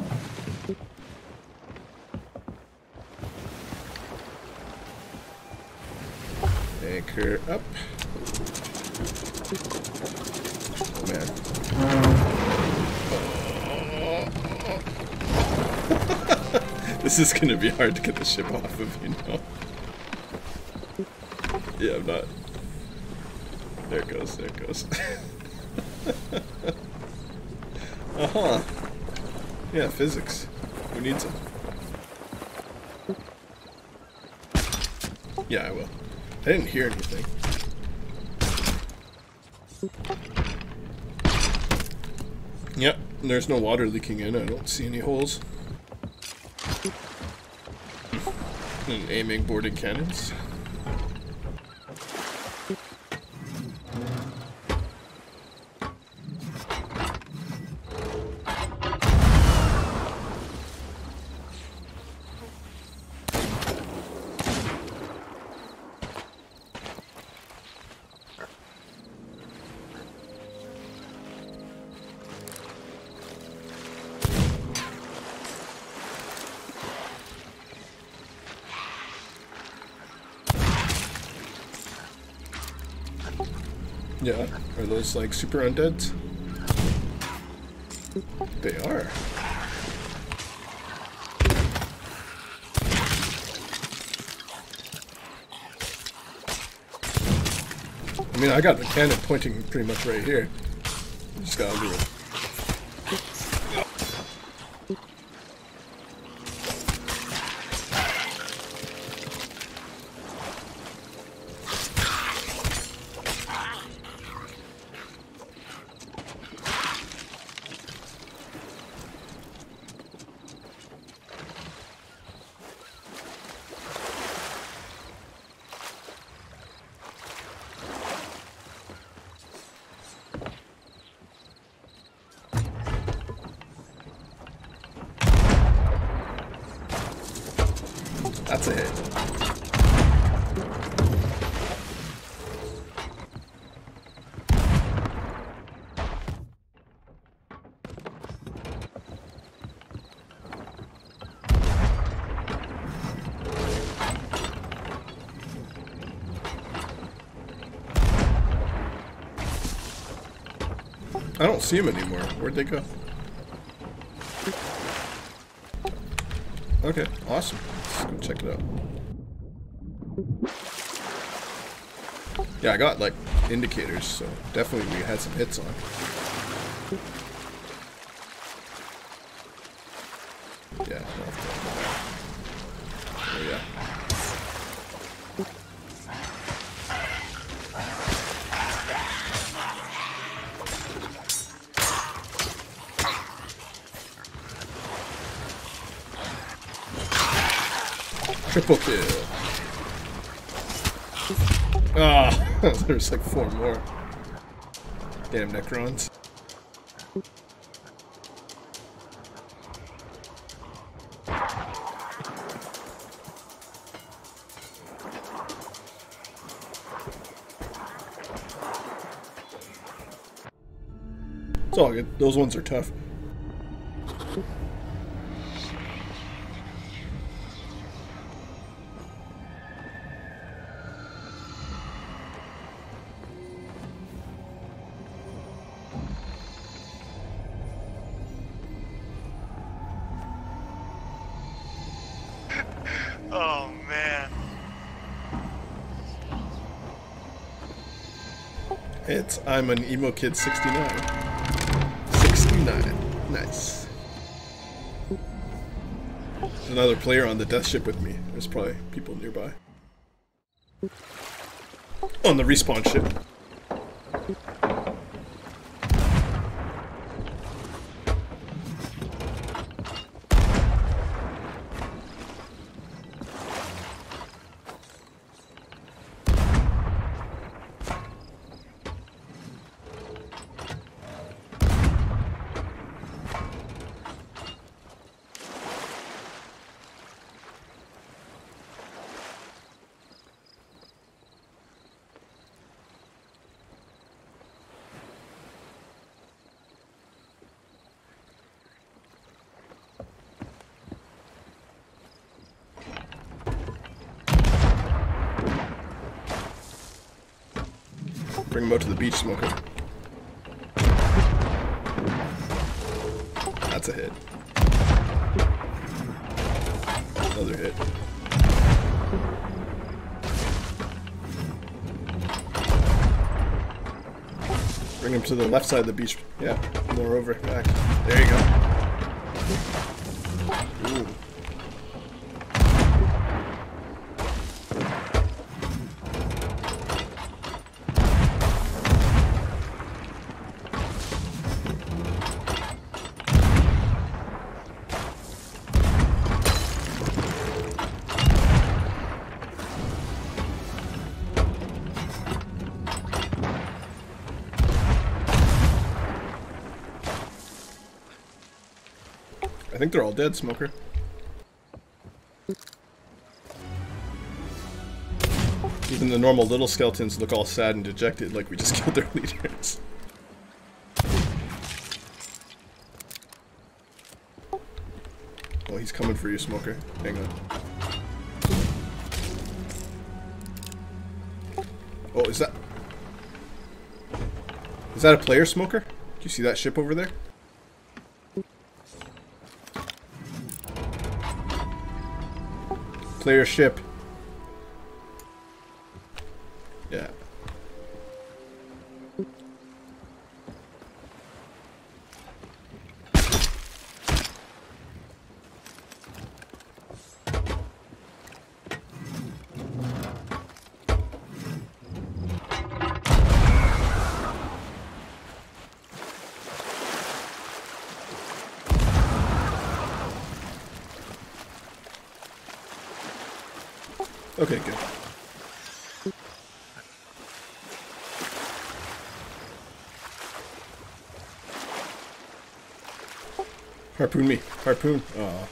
Anchor up. Oh man. This is gonna be hard to get the ship off of, you know. Yeah, I'm not. There it goes, there it goes. Uh-huh. Yeah, physics. Who needs them? Yeah, I will. I didn't hear anything. Yep, there's no water leaking in. I don't see any holes. And aiming boarding cannons. Yeah, are those like super undeads? They are. I mean, I got the cannon pointing pretty much right here. Just gotta do it. That's a hit. don't see them anymore. Where'd they go? Okay, awesome. Let's go check it out. Yeah, I got like indicators, so definitely we had some hits on. Yeah, oh yeah. Triple kill. Ah, there's like 4 more. Damn Necrons. It's all good. Those ones are tough. Oh man. I'm an emo kid 69. 69. Nice. There's another player on the death ship with me. There's probably people nearby. On the respawn ship. Bring him out to the beach, Smoker. That's a hit. Another hit. Bring him to the left side of the beach. Yeah, more over, back. There you go. Ooh. I think they're all dead, Smoker. Even the normal little skeletons look all sad and dejected like we just killed their leaders. Oh, he's coming for you, Smoker. Hang on. Oh, is that a player, Smoker? Do you see that ship over there? Player ship. Yeah. Okay, good. Harpoon me. Harpoon. Aw.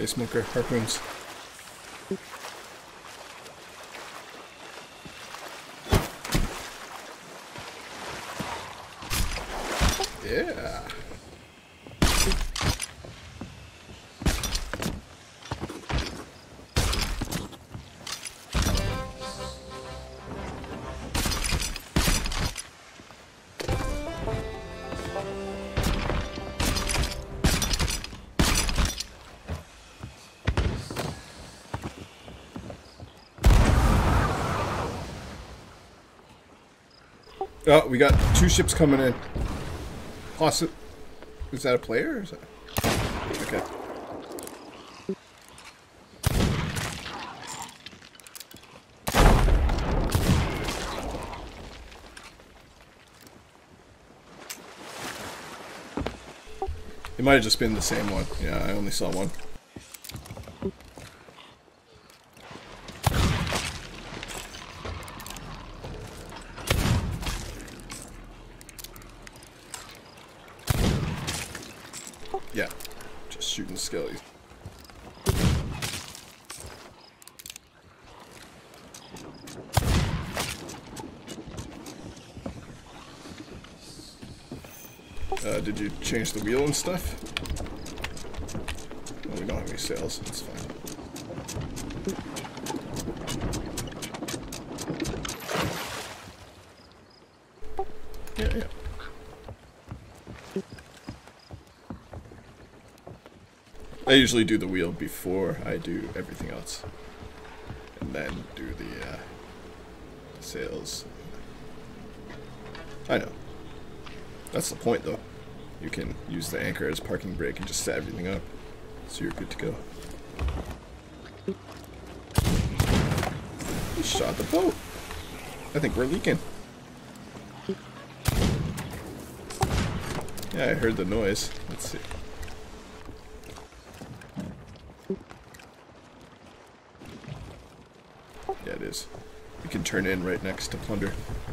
smoker harpoons. Yeah. Oh, we got 2 ships coming in. Awesome. Is that a player? Or is that... Okay. It might have just been the same one. Yeah, I only saw one. Yeah, just shooting skellies. Did you change the wheel and stuff? Oh, we don't have any sails. That's fine. Yeah, yeah. I usually do the wheel before I do everything else. And then do the sails. I know. That's the point, though. You can use the anchor as parking brake and just set everything up. So you're good to go. We shot the boat. I think we're leaking. Yeah, I heard the noise. Let's see. Yeah, it is. We can turn in right next to plunder.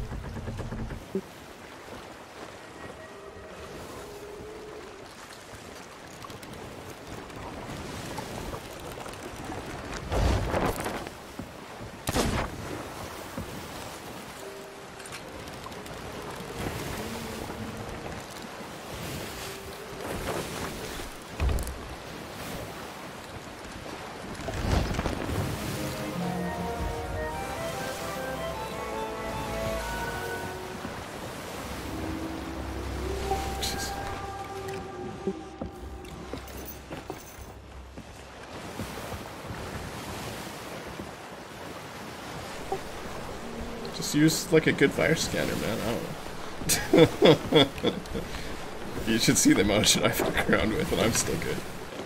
Just use like a good fire scanner, man. I don't know. You should see the amount of shit I fuck around with, and I'm still good.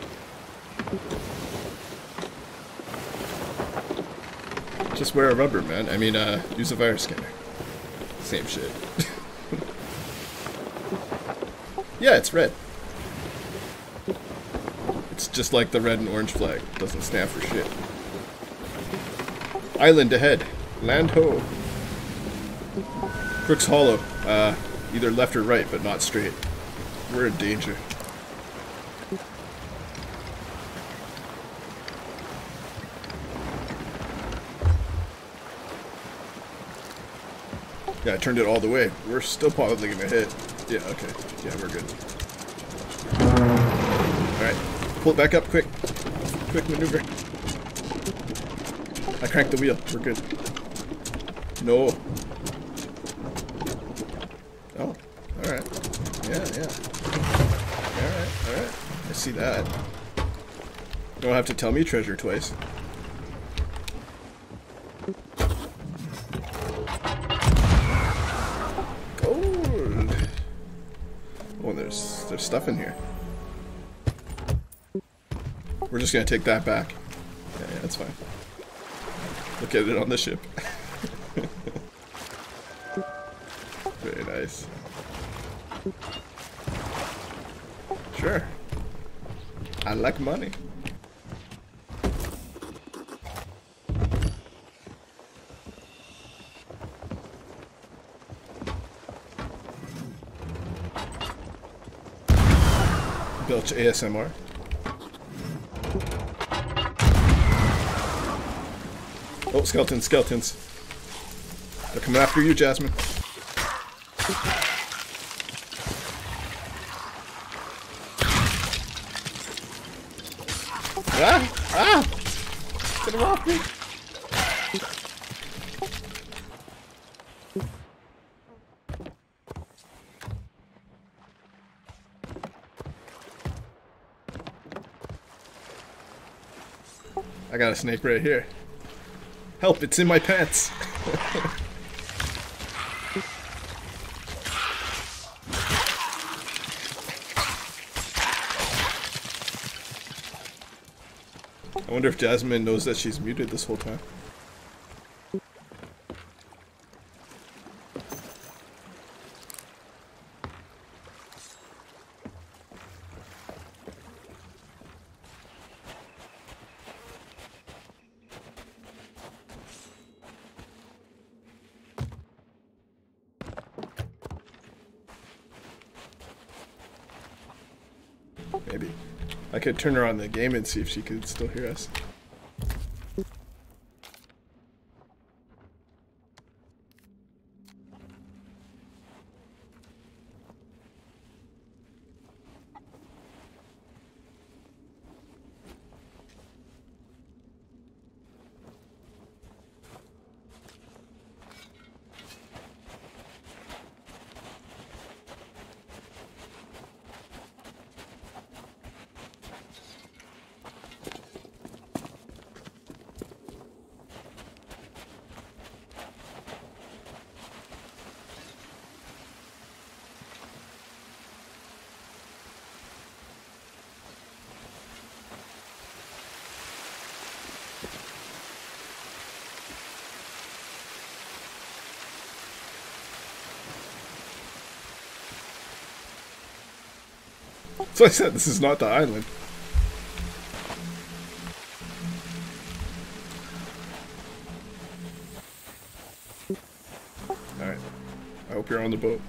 Just wear a rubber, man. I mean, use a fire scanner. Same shit. Yeah, it's red. It's just like the red and orange flag. Doesn't stand for shit. Island ahead. Land ho. Crook's Hollow. Either left or right, but not straight. We're in danger. Yeah, I turned it all the way. We're still probably gonna hit. Yeah, okay. Yeah, we're good. Alright. Pull it back up, quick. Quick maneuver. I cranked the wheel. We're good. No. Oh, alright. Yeah, yeah. Alright, alright. I see that. You don't have to tell me treasure twice. Gold! Oh, there's stuff in here. We're just gonna take that back. Yeah, yeah, that's fine. Look at it on the ship. Very nice. Sure. I like money. Belch ASMR. Oh, skeletons, skeletons. They're coming after you, Jasmine. Ah! Ah! Get him off me! I got a snake right here. Help, it's in my pants! I wonder if Jasmine knows that she's muted this whole time. Maybe. I could turn her on the game and see if she could still hear us. So I said, this is not the island. Alright. I hope you're on the boat.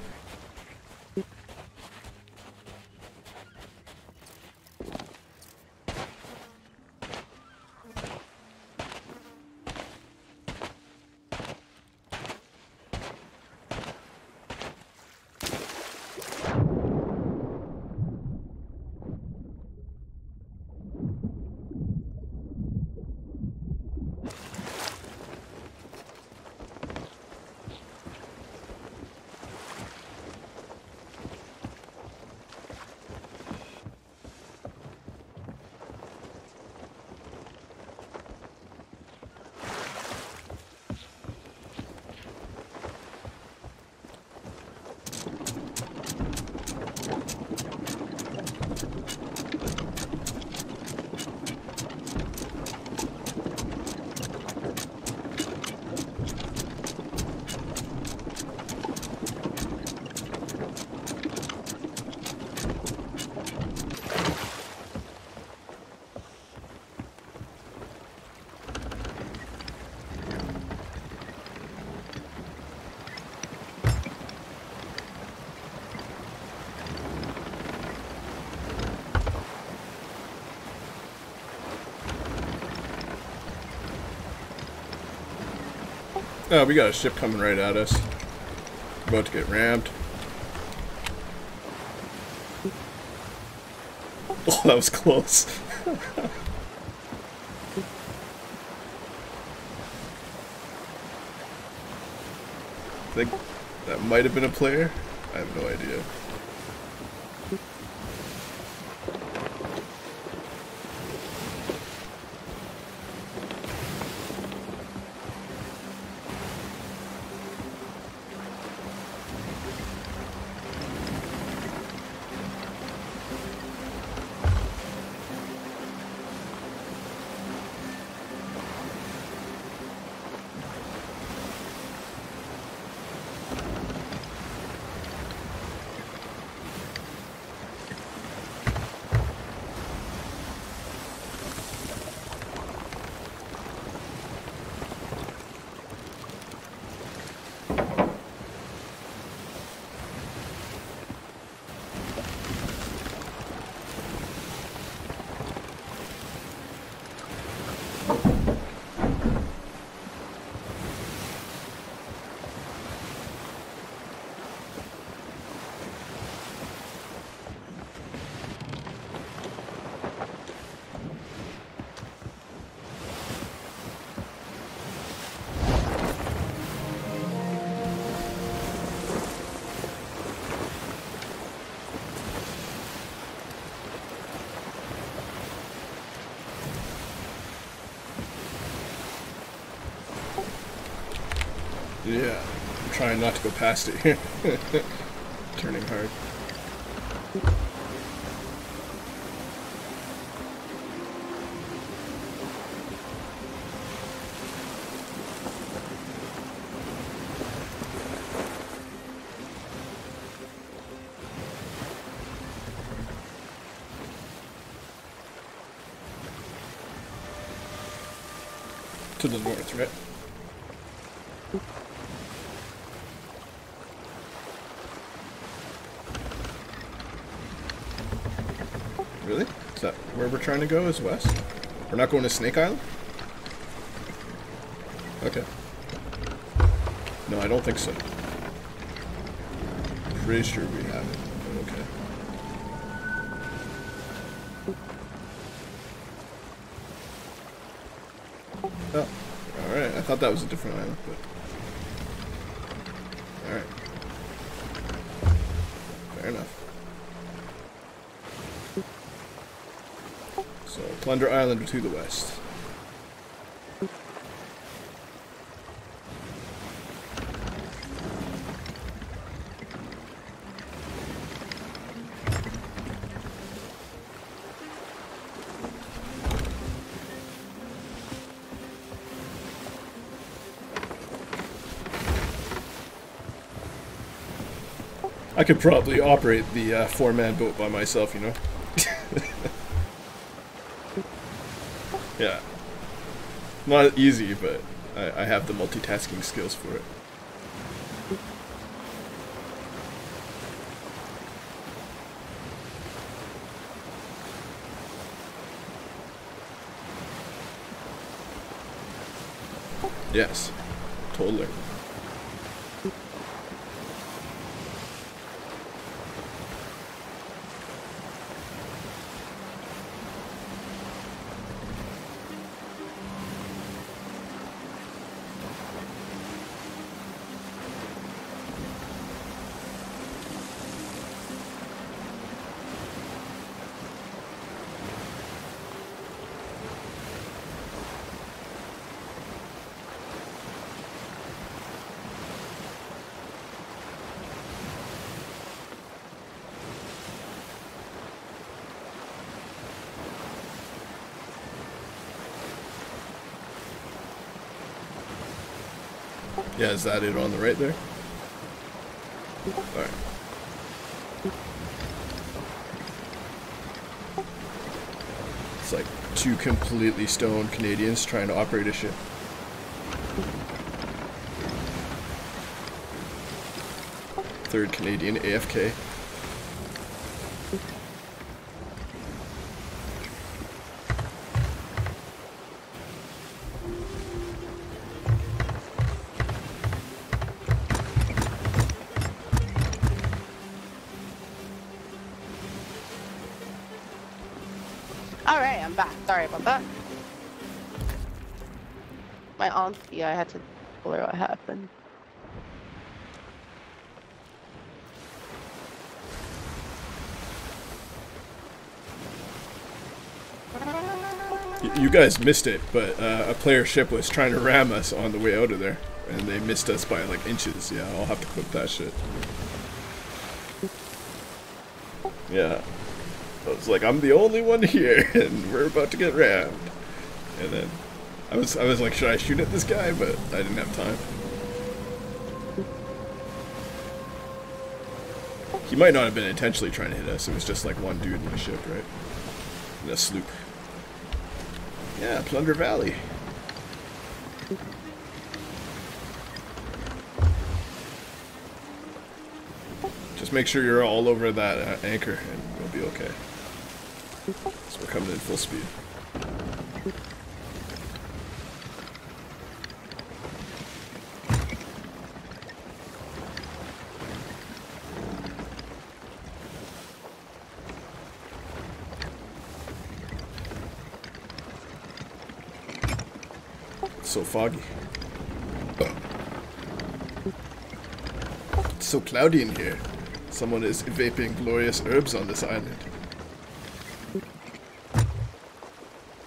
Oh, we got a ship coming right at us. About to get rammed. Oh, that was close. I think that might have been a player. I have no idea. Yeah, I'm trying not to go past it here. Turning hard. To the north, right? Really? Is that where we're trying to go, is west? We're not going to Snake Island? Okay. No, I don't think so. Pretty sure we have it, but okay. Oh, alright. I thought that was a different island, but... Alright. Fair enough. So, Plunder Island to the west. I could probably operate the four-man boat by myself, you know? Yeah. Not easy, but I have the multitasking skills for it. Yes. Totally. Yeah, is that it on the right there? Alright. It's like two completely stoned Canadians trying to operate a ship. Third Canadian AFK. Alright, I'm back. Sorry about that. My auntie, I had to tell her what happened. You guys missed it, but a player ship was trying to ram us on the way out of there. And they missed us by like inches. Yeah, I'll have to clip that shit. Yeah. I was like, I'm the only one here, and we're about to get rammed. And then I was like, should I shoot at this guy? But I didn't have time. He might not have been intentionally trying to hit us. It was just like one dude in a ship, right? In a sloop. Yeah, Plunder Valley. Just make sure you're all over that anchor, and we'll be okay. So we're coming in full speed. It's so foggy. It's so cloudy in here. Someone is vaping glorious herbs on this island.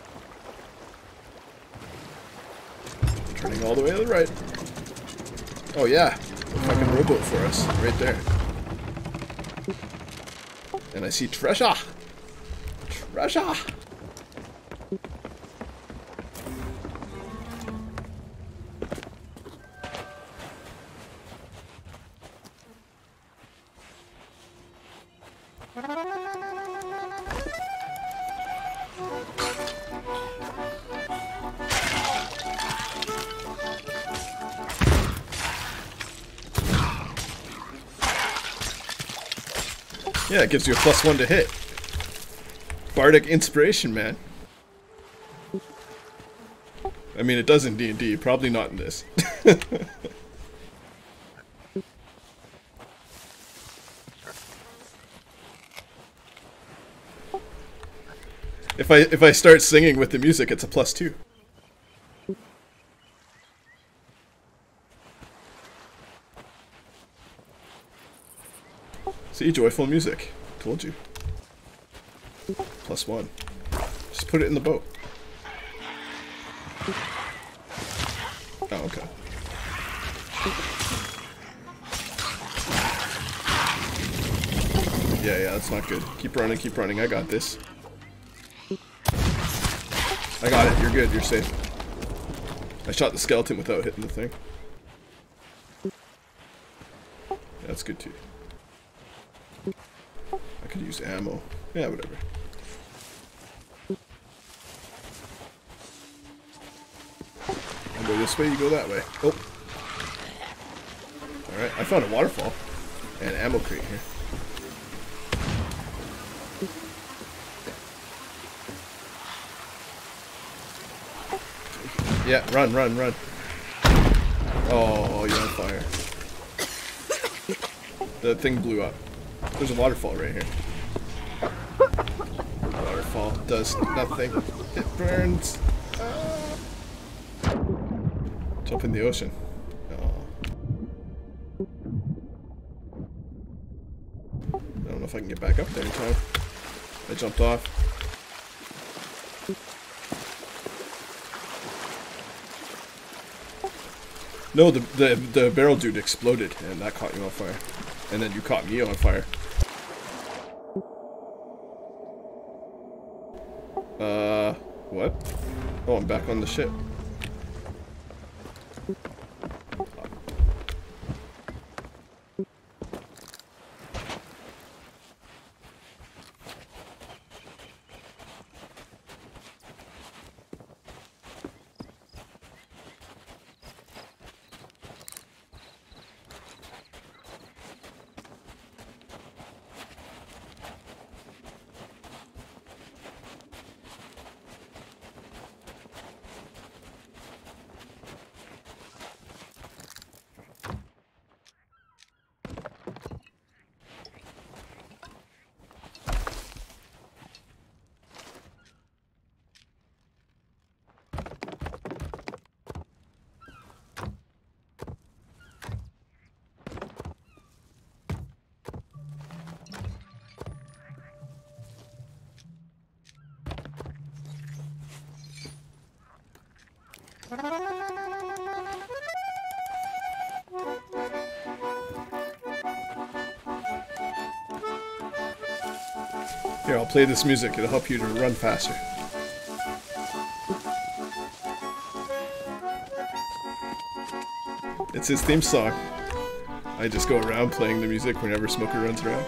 Turning all the way to the right. Oh yeah, a fucking rowboat for us, right there. And I see treasure! Treasure! Yeah, it gives you a +1 to hit. Bardic inspiration, man. I mean, it does in D&D, probably not in this. If I start singing with the music, it's a +2. See, joyful music. Told you. +1. Just put it in the boat. Oh, okay. Yeah, that's not good. Keep running, keep running. I got this. I got it. You're good. You're safe. I shot the skeleton without hitting the thing. Yeah, that's good too. I could use ammo. Yeah, whatever. I'll go this way, you go that way. Oh. Alright, I found a waterfall. And ammo crate here. Yeah, run. Oh, you're on fire. The thing blew up. There's a waterfall right here. Waterfall does nothing. It burns. Jump in the ocean. Oh. I don't know if I can get back up there in time. I jumped off. No, the barrel dude exploded, and that caught you on fire. And then you caught me on fire. What? Oh, I'm back on the ship. Here, I'll play this music. It'll help you to run faster. It's his theme song. I just go around playing the music whenever Smoker runs around.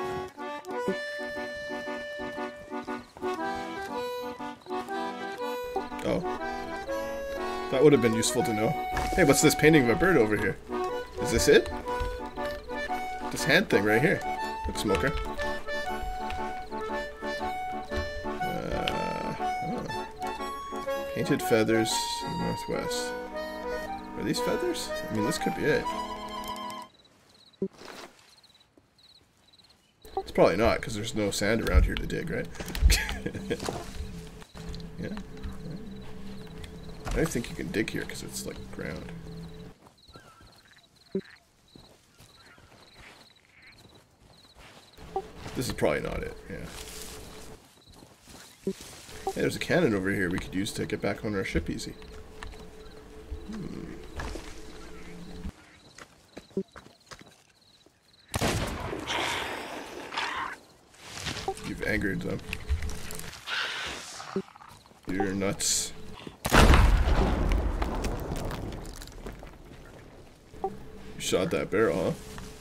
Oh. That would have been useful to know. Hey, what's this painting of a bird over here? Is this it? This hand thing right here. Look, Smoker. Painted feathers in the northwest. Are these feathers? I mean, this could be it. It's probably not, because there's no sand around here to dig, right? Yeah. I don't think you can dig here, because it's like ground. This is probably not it, yeah. Hey, there's a cannon over here we could use to get back on our ship easy. angered them. You're nuts. You shot that barrel, huh?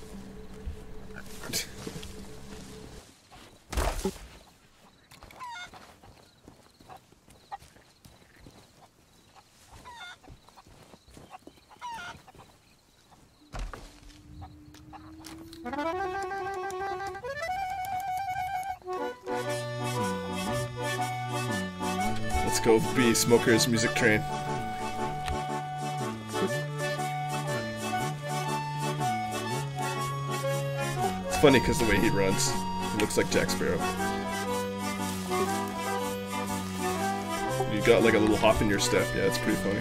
Let's go be Smoker's music train. It's funny because the way he runs, he looks like Jack Sparrow. You got like a little hop in your step. Yeah, it's pretty funny.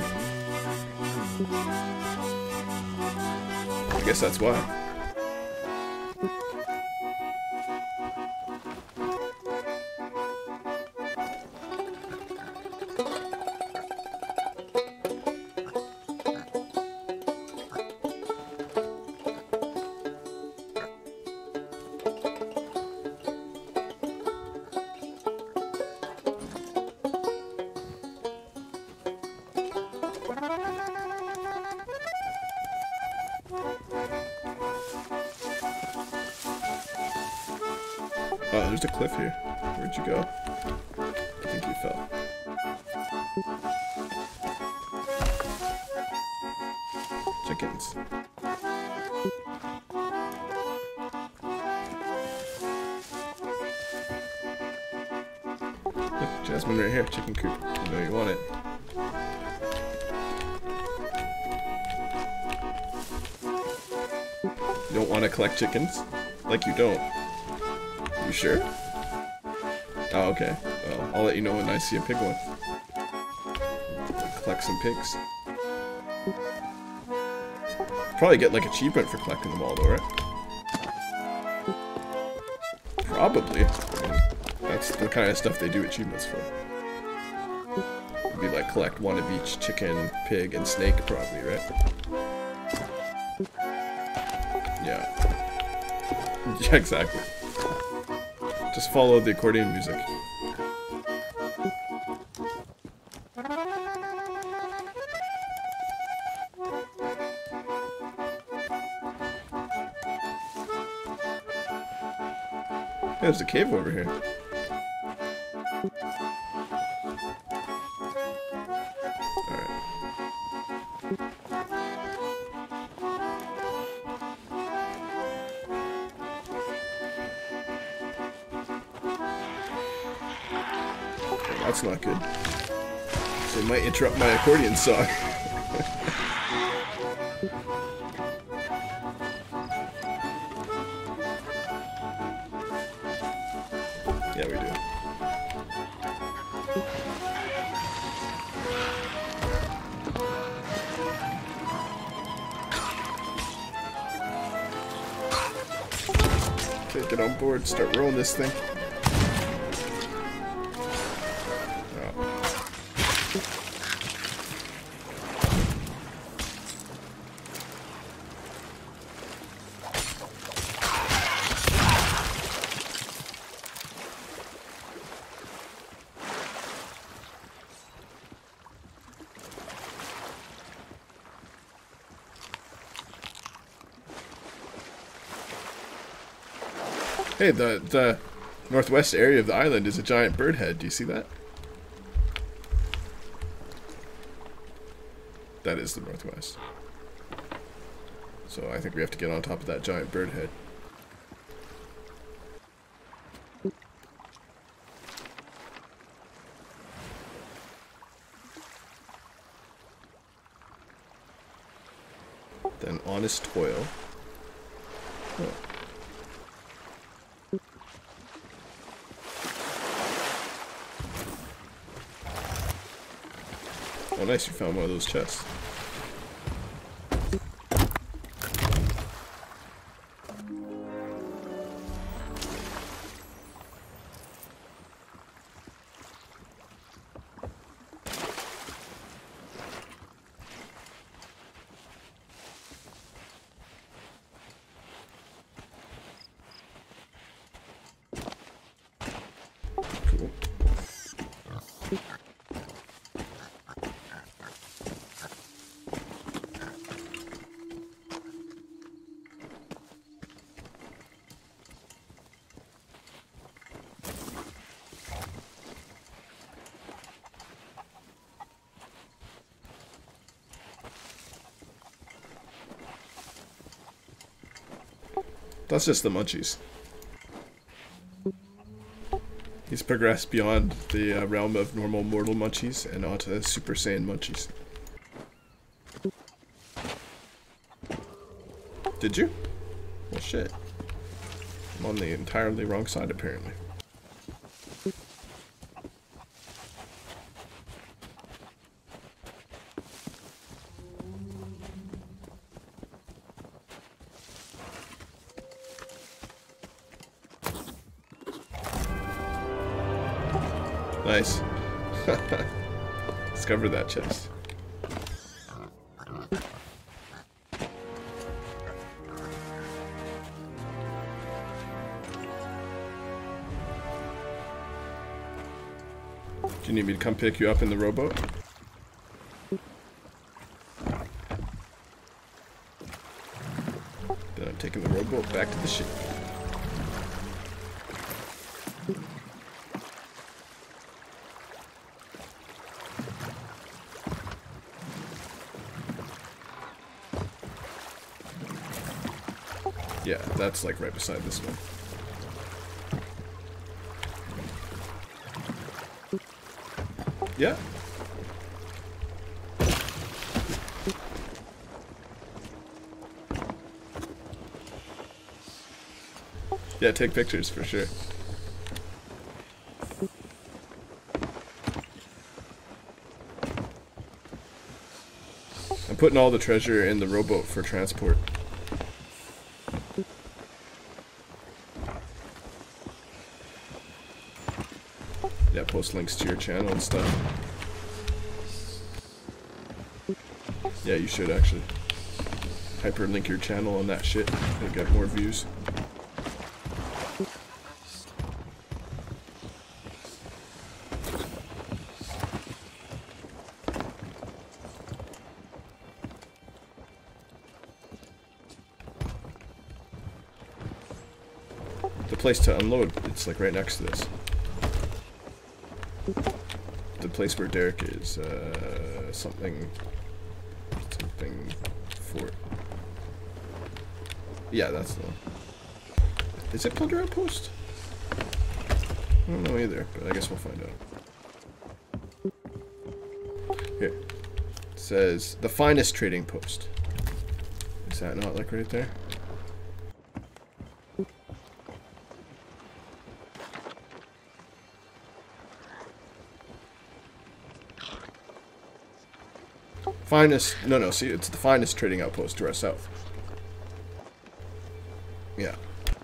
I guess that's why. Oh, there's a cliff here. Where'd you go? I think you fell. Chickens. Look, Jasmine right here. Chicken coop. You know you want it. You don't want to collect chickens? Like you don't. You sure? Oh, okay. Well, I'll let you know when I see a pig one. Collect some pigs. Probably get like achievement for collecting them all though, right? Probably. I mean, that's the kind of stuff they do achievements for. It'd be like collect one of each chicken, pig, and snake probably, right? Yeah. Yeah, exactly. Just follow the accordion music. Hey, there's a cave over here. Alright. That's not good. So it might interrupt my accordion song. Yeah, we do. Okay, get on board, start rolling this thing. Hey, the northwest area of the island is a giant bird head. Do you see that? That is the northwest. So I think we have to get on top of that giant bird head. Then honest toil. Oh. Oh, nice, you found one of those chests. That's just the munchies. He's progressed beyond the realm of normal mortal munchies and onto Super Saiyan munchies. Did you? Well, shit. I'm on the entirely wrong side, apparently. Nice. Discover that chest. Do you need me to come pick you up in the rowboat? Then I'm taking the rowboat back to the ship. Yeah, that's like right beside this one. Yeah. Yeah, take pictures for sure. I'm putting all the treasure in the rowboat for transport. Yeah, post links to your channel and stuff. Yeah, you should actually. Hyperlink your channel on that shit and get more views. The place to unload, it's like right next to this. The place where Derek is, something fort. Yeah, that's the one. Is it Pilger Outpost? I don't know either, but I guess we'll find out. Here. It says, the finest trading post. Is that not like right there? Finest, no, see, it's the finest trading outpost to our south. Yeah.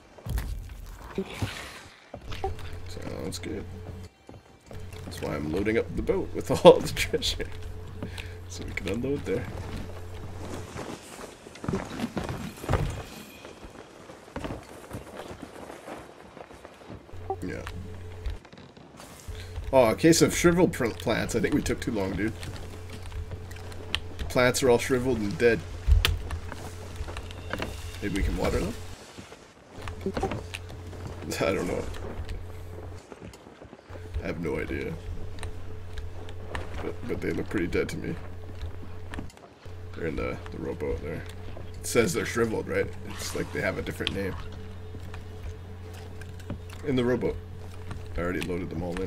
Sounds good. That's why I'm loading up the boat with all the treasure. So we can unload there. Yeah. Oh, a case of shriveled plants. I think we took too long, dude. Plants are all shriveled and dead. Maybe we can water them? I don't know. I have no idea. But they look pretty dead to me. They're in the rowboat there. It says they're shriveled, right? It's like they have a different name. In the rowboat. I already loaded them all in.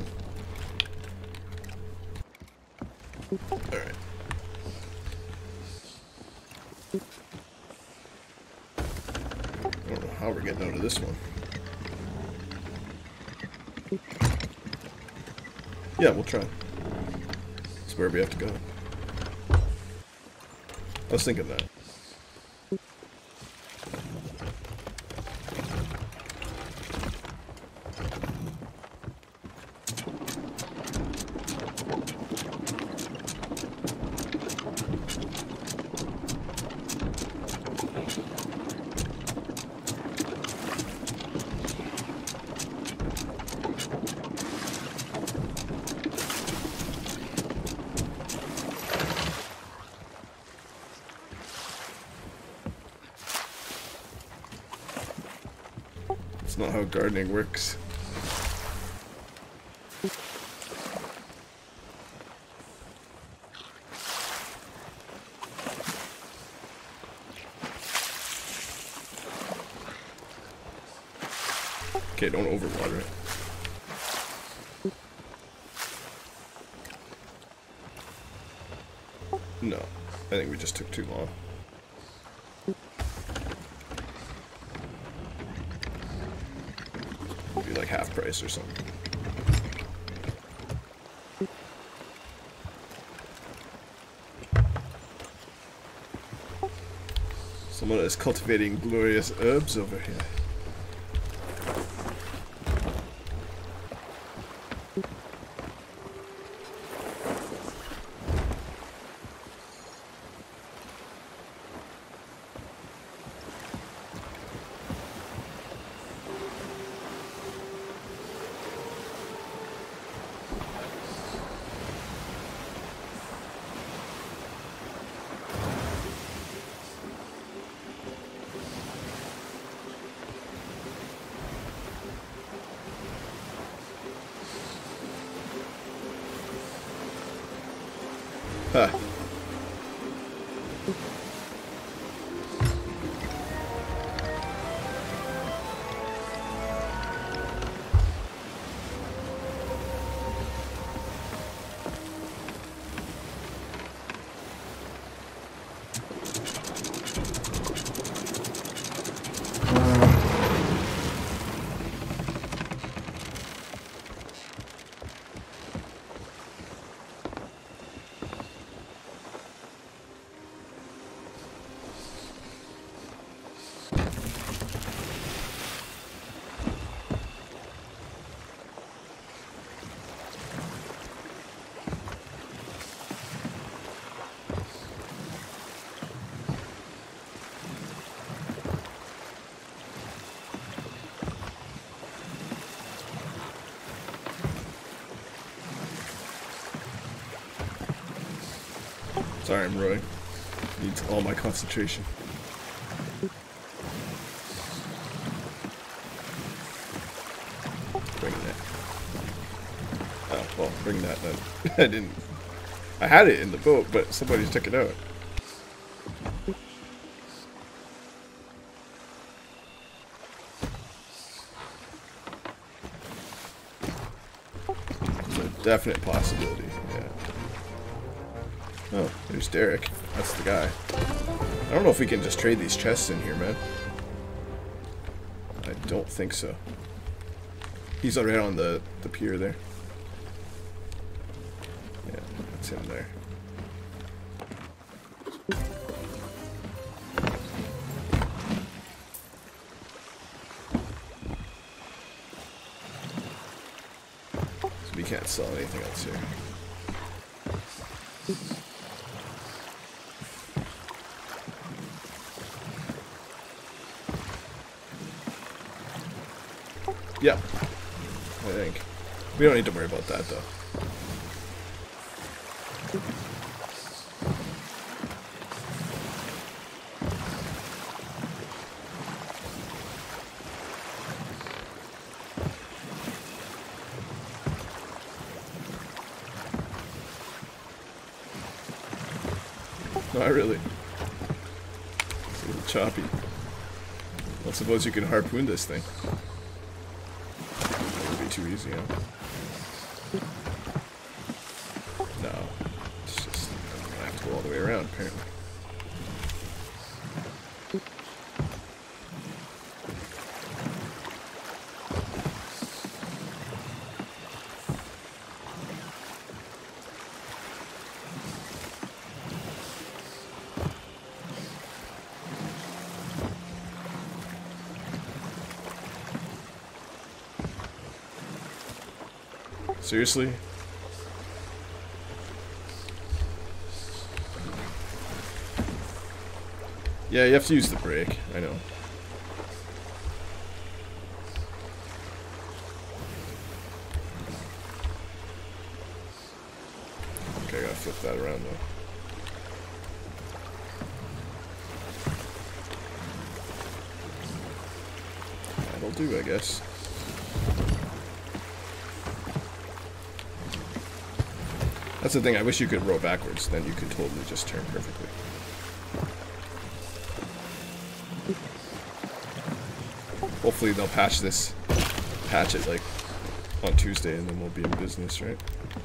Alright. I don't know how we're getting out of this one. Yeah, we'll try. That's where we have to go. I was thinking that. That's not how gardening works. Okay, don't overwater it. No, I think we just took too long. Be like half price or something. Someone is cultivating glorious herbs over here. Huh. Sorry, I'm rowing. Needs all my concentration. Bring that. Oh, well, bring that then. I didn't. I had it in the boat, but somebody took it out. It's a definite possibility, yeah. Oh, there's Derek. That's the guy. I don't know if we can just trade these chests in here, man. I don't think so. He's right on the pier there. Yeah, that's him there. So we can't sell anything else here. Yep, I think. We don't need to worry about that, though. Not really. It's a little choppy. Well, suppose you can harpoon this thing. Too easy, huh? No. It's just, I'm gonna have to go all the way around, apparently. Seriously? Yeah, you have to use the brake, I know. Okay, I gotta flip that around though. That'll do, I guess. That's the thing, I wish you could row backwards, then you could totally just turn perfectly. Hopefully they'll patch this patch it like on Tuesday, and then we'll be in business, right?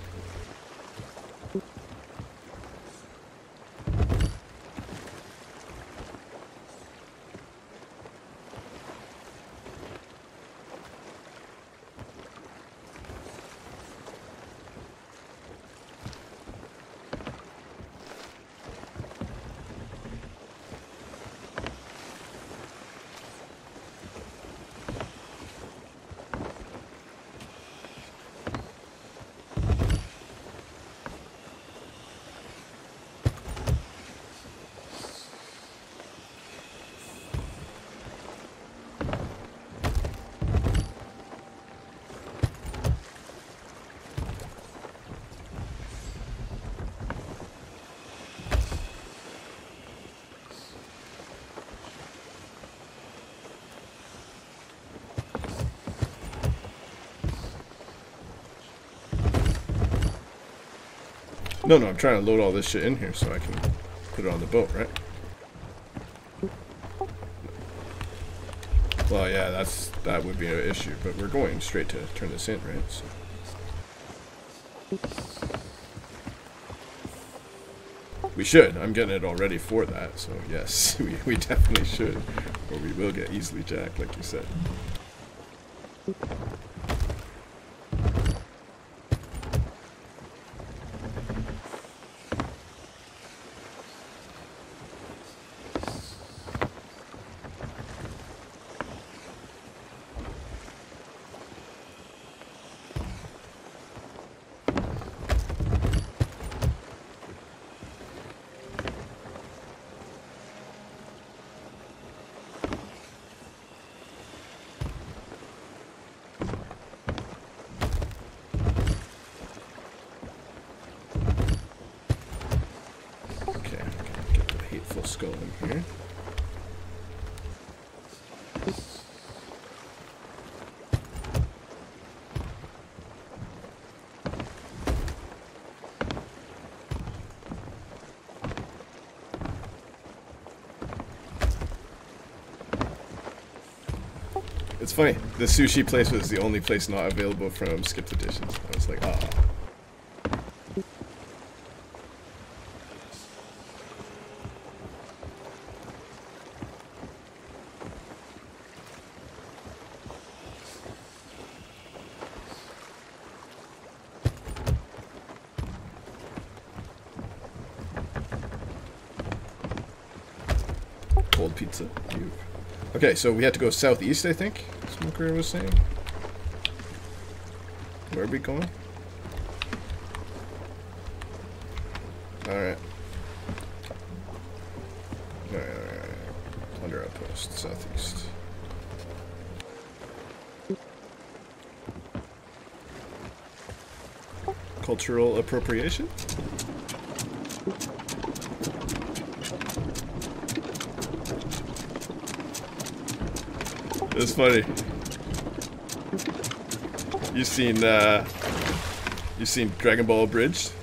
No, I'm trying to load all this shit in here so I can put it on the boat, right? Well, yeah, that would be an issue, but we're going straight to turn this in, right? So. We should. I'm getting it all ready for that, so yes, we definitely should. Or we will get easily jacked, like you said. Skull in here. It's funny, the sushi place was the only place not available from Skipped Editions. I was like, ah. Cold pizza. Okay, so we had to go southeast, I think, Smoker was saying. Where are we going? Alright. Alright. Plunder outpost, southeast. Cultural appropriation? It's funny. You seen Dragon Ball Abridged?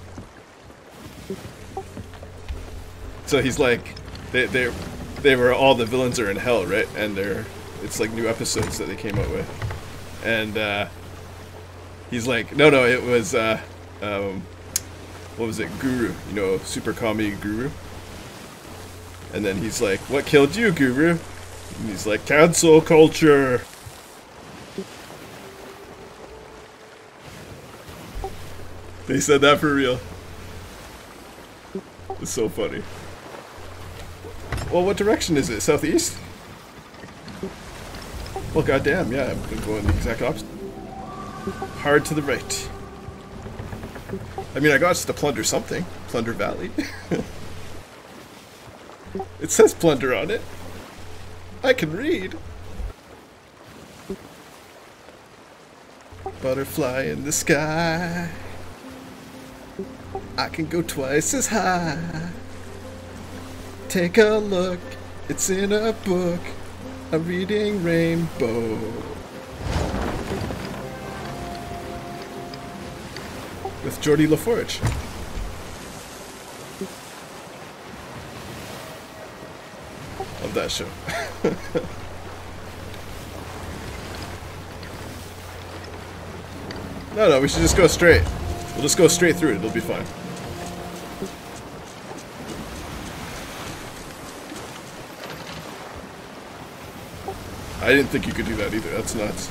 So he's like, they were all the villains are in hell, right? And it's like new episodes that they came out with, and he's like, no, it was what was it, Guru? You know, Super Kami Guru. And then he's like, what killed you, Guru? And he's like, cancel culture. They said that for real. It's so funny. Well, what direction is it? Southeast? Well, goddamn, yeah, I've been going the exact opposite. Hard to the right. I mean, I got us to plunder something. Plunder Valley. It says plunder on it. I can read. Butterfly in the sky. I can go twice as high. Take a look, it's in a book. I'm reading Rainbow. With Geordie LaForge. Of that show. No, we should just go straight. We'll just go straight through it. It'll be fine. I didn't think you could do that either. That's nuts.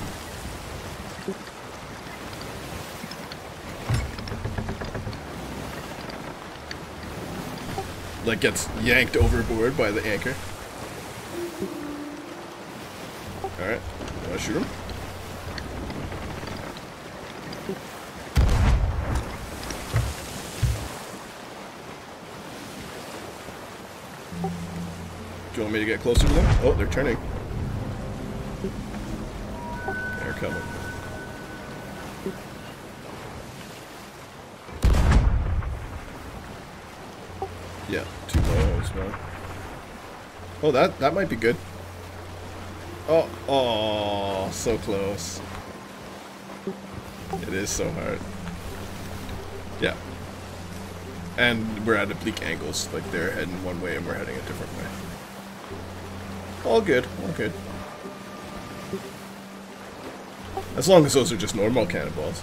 Like gets yanked overboard by the anchor. Alright, wanna shoot him? Do you want me to get closer to them? Oh, they're turning. They're coming. Yeah, too low as well. Oh, that might be good. Oh, so close. It is so hard. Yeah. And we're at oblique angles, like they're heading one way and we're heading a different way. All good, all good. As long as those are just normal cannonballs.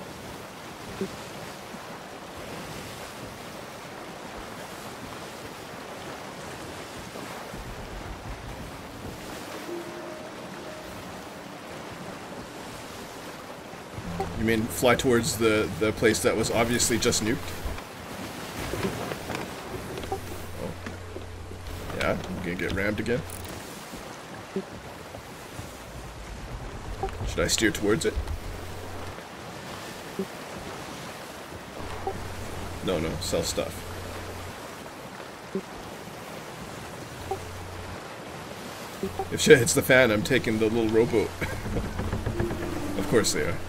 You mean fly towards the place that was obviously just nuked? Oh. Yeah, I'm gonna get rammed again. Should I steer towards it? No, sell stuff. If shit hits the fan, I'm taking the little rowboat. Of course they are.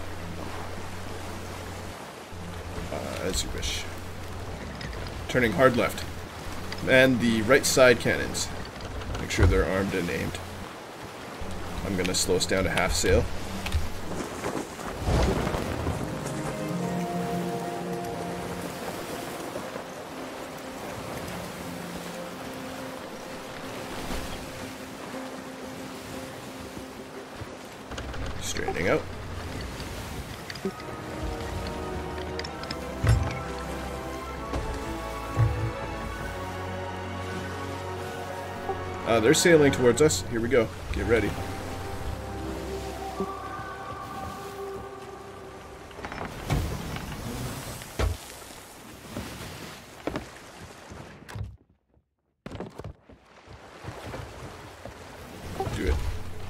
As you wish. Turning hard left. And the right side cannons. Make sure they're armed and aimed. I'm gonna slow us down to half sail. Straightening out. They're sailing towards us. Here we go. Get ready. Do it.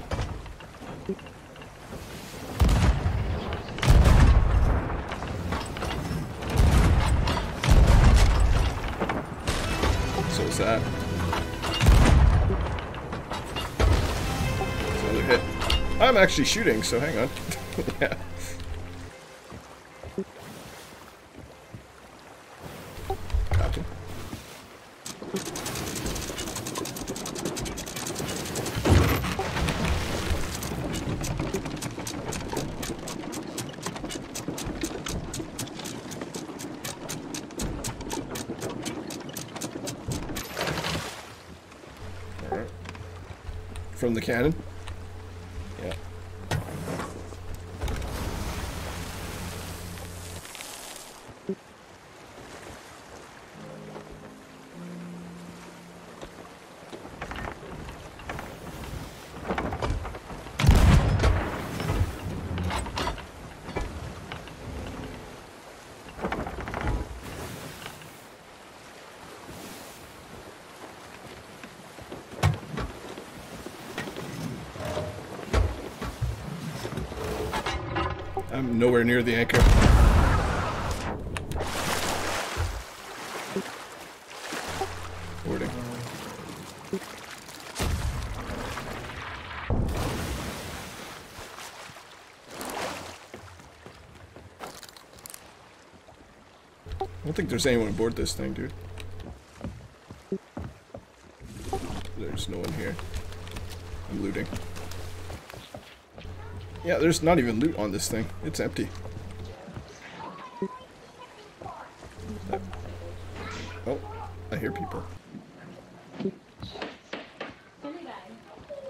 So is that. Hit. I'm actually shooting, so hang on. Yeah. Gotcha. All right. From the cannon. Yeah. I'm nowhere near the anchor. Boarding. I don't think there's anyone aboard this thing, dude. There's no one here. I'm looting. Yeah, there's not even loot on this thing. It's empty. Oh, I hear people.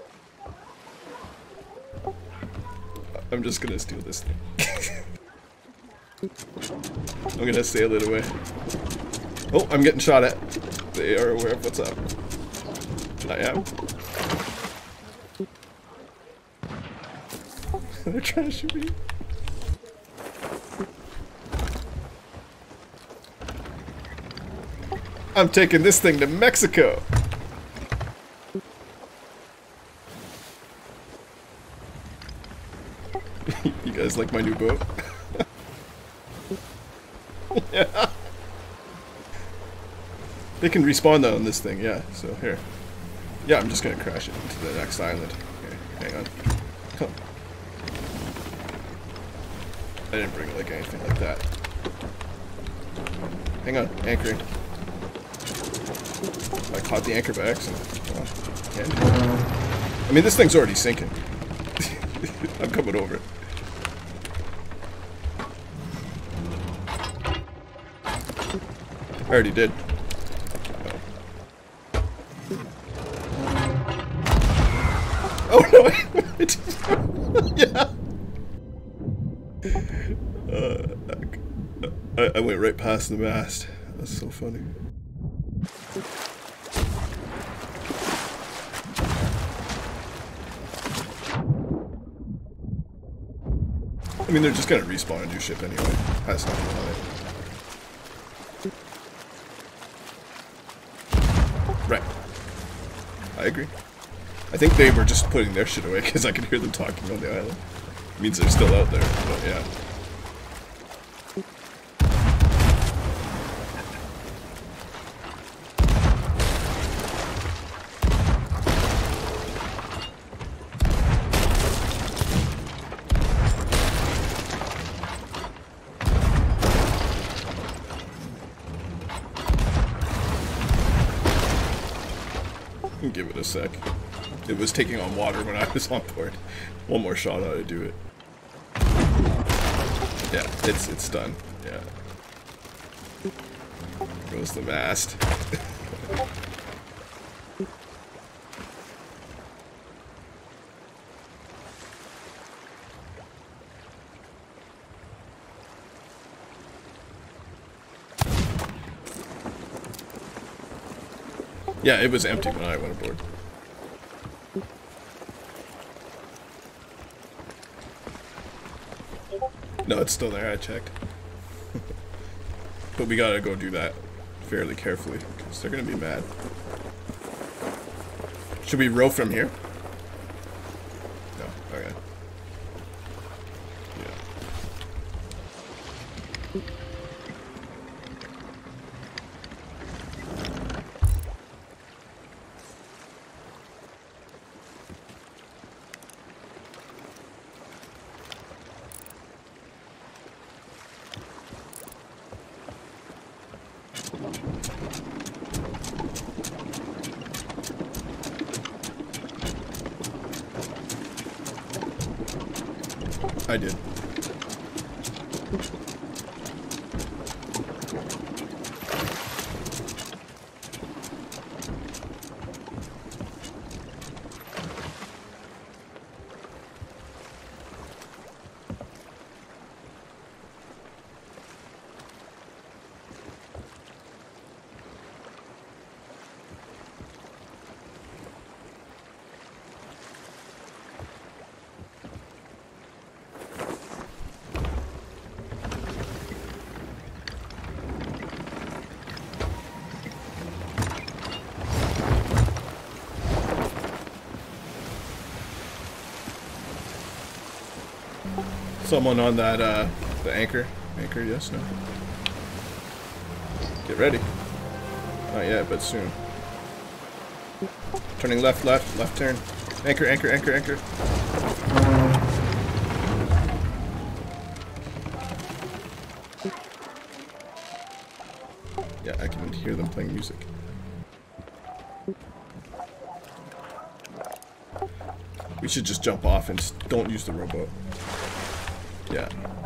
I'm just gonna steal this thing. I'm gonna sail it away. Oh, I'm getting shot at. They are aware of what's up. I am. They're trying to shoot me. I'm taking this thing to Mexico. You guys like my new boat? Yeah. They can respawn though on this thing, yeah. So here. Yeah, I'm just gonna crash it into the next island. Okay, hang on. Come. I didn't bring like anything like that. Hang on, anchoring. I caught the anchor by accident. Oh, can't. I mean, this thing's already sinking. I'm coming over it. I already did. Oh no! Yeah. I went right past the mast. That's so funny. I mean, they're just gonna respawn a new ship anyway. Has nothing on it. Right. I agree. I think they were just putting their shit away because I could hear them talking on the island. It means they're still out there, but yeah. Give it a sec. It was taking on water when I was on board. One more shot ought to do it. Yeah, it's done. Yeah. Goes the mast. Yeah, it was empty when I went aboard. No, it's still there, I checked. But we gotta go do that fairly carefully, because they're gonna be mad. Should we row from here? No, okay. I did. Someone on that, the anchor. Anchor, yes, no. Get ready. Not yet, but soon. Turning left, left, left turn. Anchor, anchor, anchor, anchor. Yeah, I can hear them playing music. We should just jump off and don't use the rowboat. Yeah.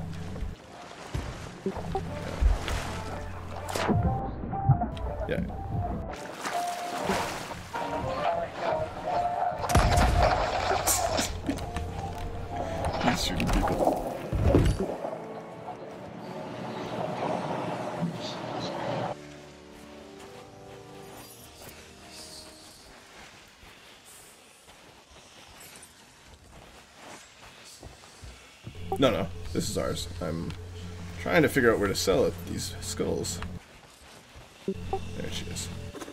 Yeah. He's shooting people. No, no, this is ours. I'm trying to figure out where to sell it. These skulls. There she is.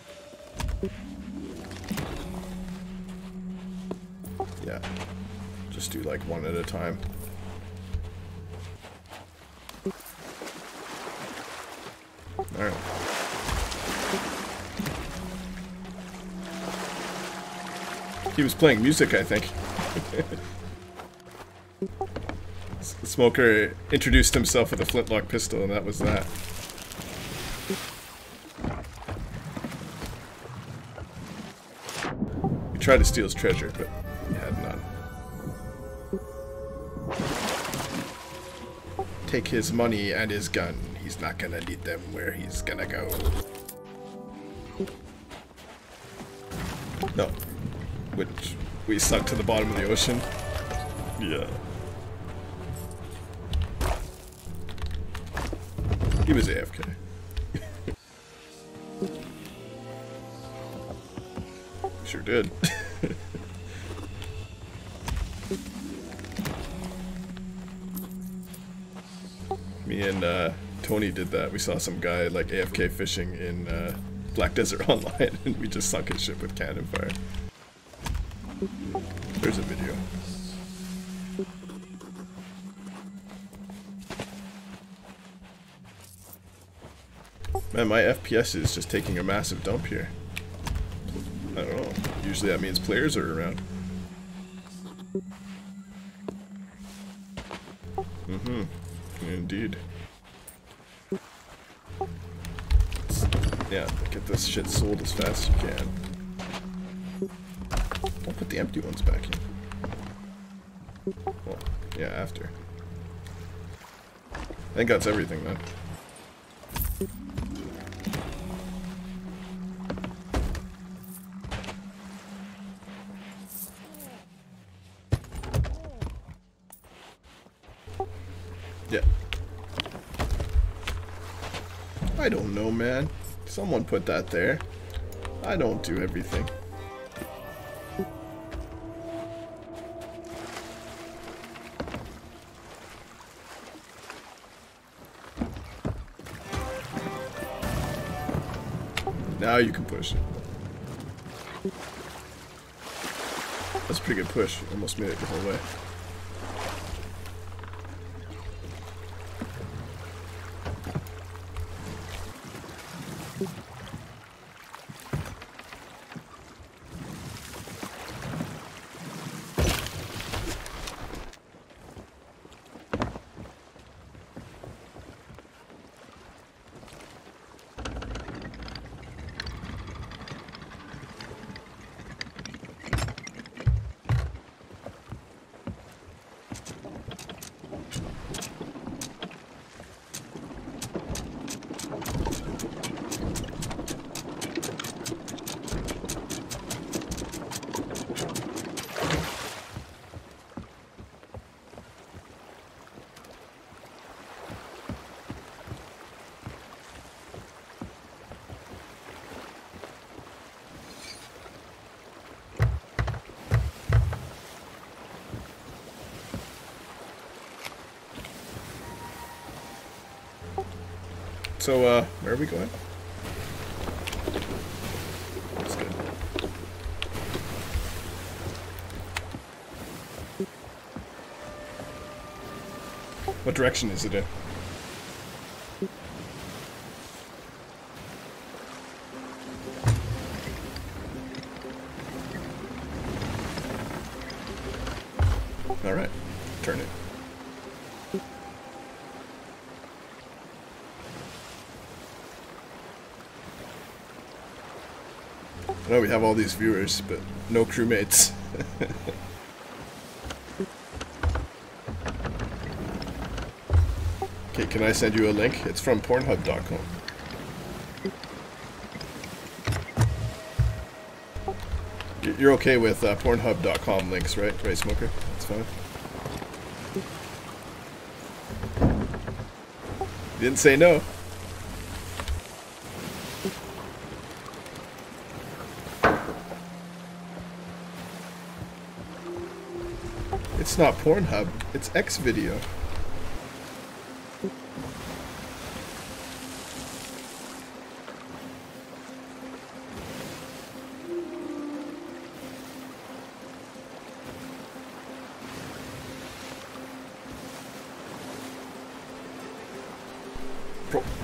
Yeah. Just do like one at a time. Alright. He was playing music, I think. The smoker introduced himself with a flintlock pistol, and that was that. We tried to steal his treasure, but he had none. Take his money and his gun. He's not gonna need them where he's gonna go. No. Which we sunk to the bottom of the ocean. Yeah. He was AFK. Sure did. Me and Tony did that. We saw some guy like AFK fishing in Black Desert Online, and we just sunk his ship with cannon fire. There's a video. Man, my FPS is just taking a massive dump here. I don't know. Usually that means players are around. Mm-hmm. Indeed. Yeah, get this shit sold as fast as you can. Don't put the empty ones back in. Well, yeah, after. I think that's everything then. Yeah. I don't know, man. Someone put that there. I don't do everything. Now you can push it. That's a pretty good push. Almost made it the whole way. So, where are we going? That's good. What direction is it in? Alright, turn it. I know we have all these viewers, but no crewmates. Okay, can I send you a link? It's from Pornhub.com. You're okay with Pornhub.com links, right? Right, Smoker? That's fine. You didn't say no. It's not Pornhub, it's Xvideo.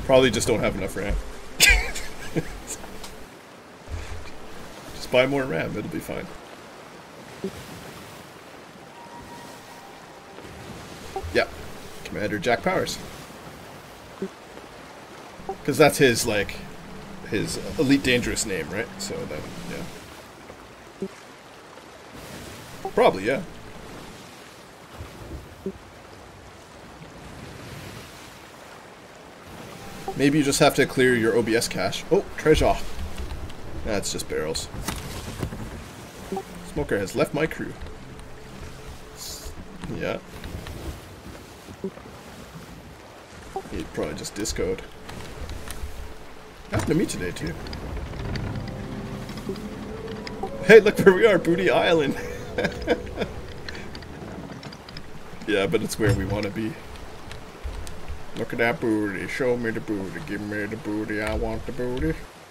Probably just don't have enough RAM. Just buy more RAM, it'll be fine. Yeah, Commander Jack Powers. Because that's his, like, his Elite Dangerous name, right? So then, yeah. Probably, yeah. Maybe you just have to clear your OBS cache. Oh, treasure. That's just barrels. Smoker has left my crew. Yeah. He'd probably just discoed. Happened to me today, too. Hey, look where we are, Booty Island. Yeah, but it's where we want to be. Look at that booty. Show me the booty. Give me the booty. I want the booty.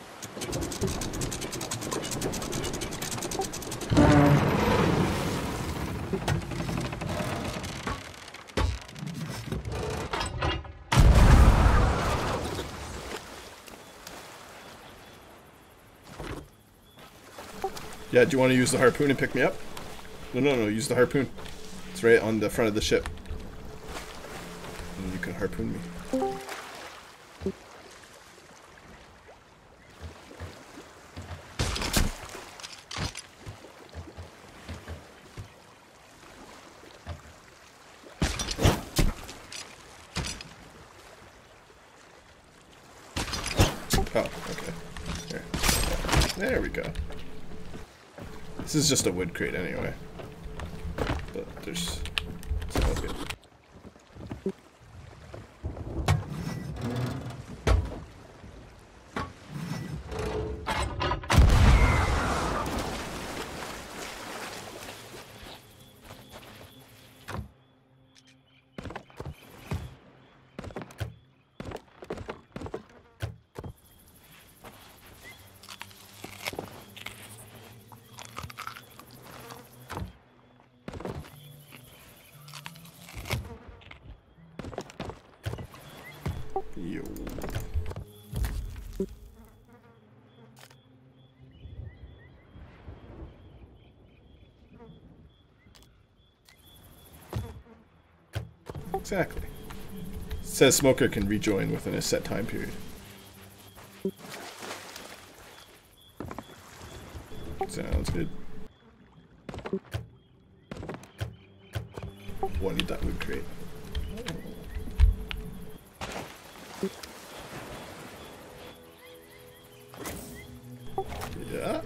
Yeah, do you want to use the harpoon and pick me up? No, use the harpoon. It's right on the front of the ship. And you can harpoon me. Oh, okay. Here. There we go. This is just a wood crate anyway. But there's... it's all good. Yo. Exactly. It says Smoker can rejoin within a set time period. Sounds good. Oh, I need that wood crate. Yeah.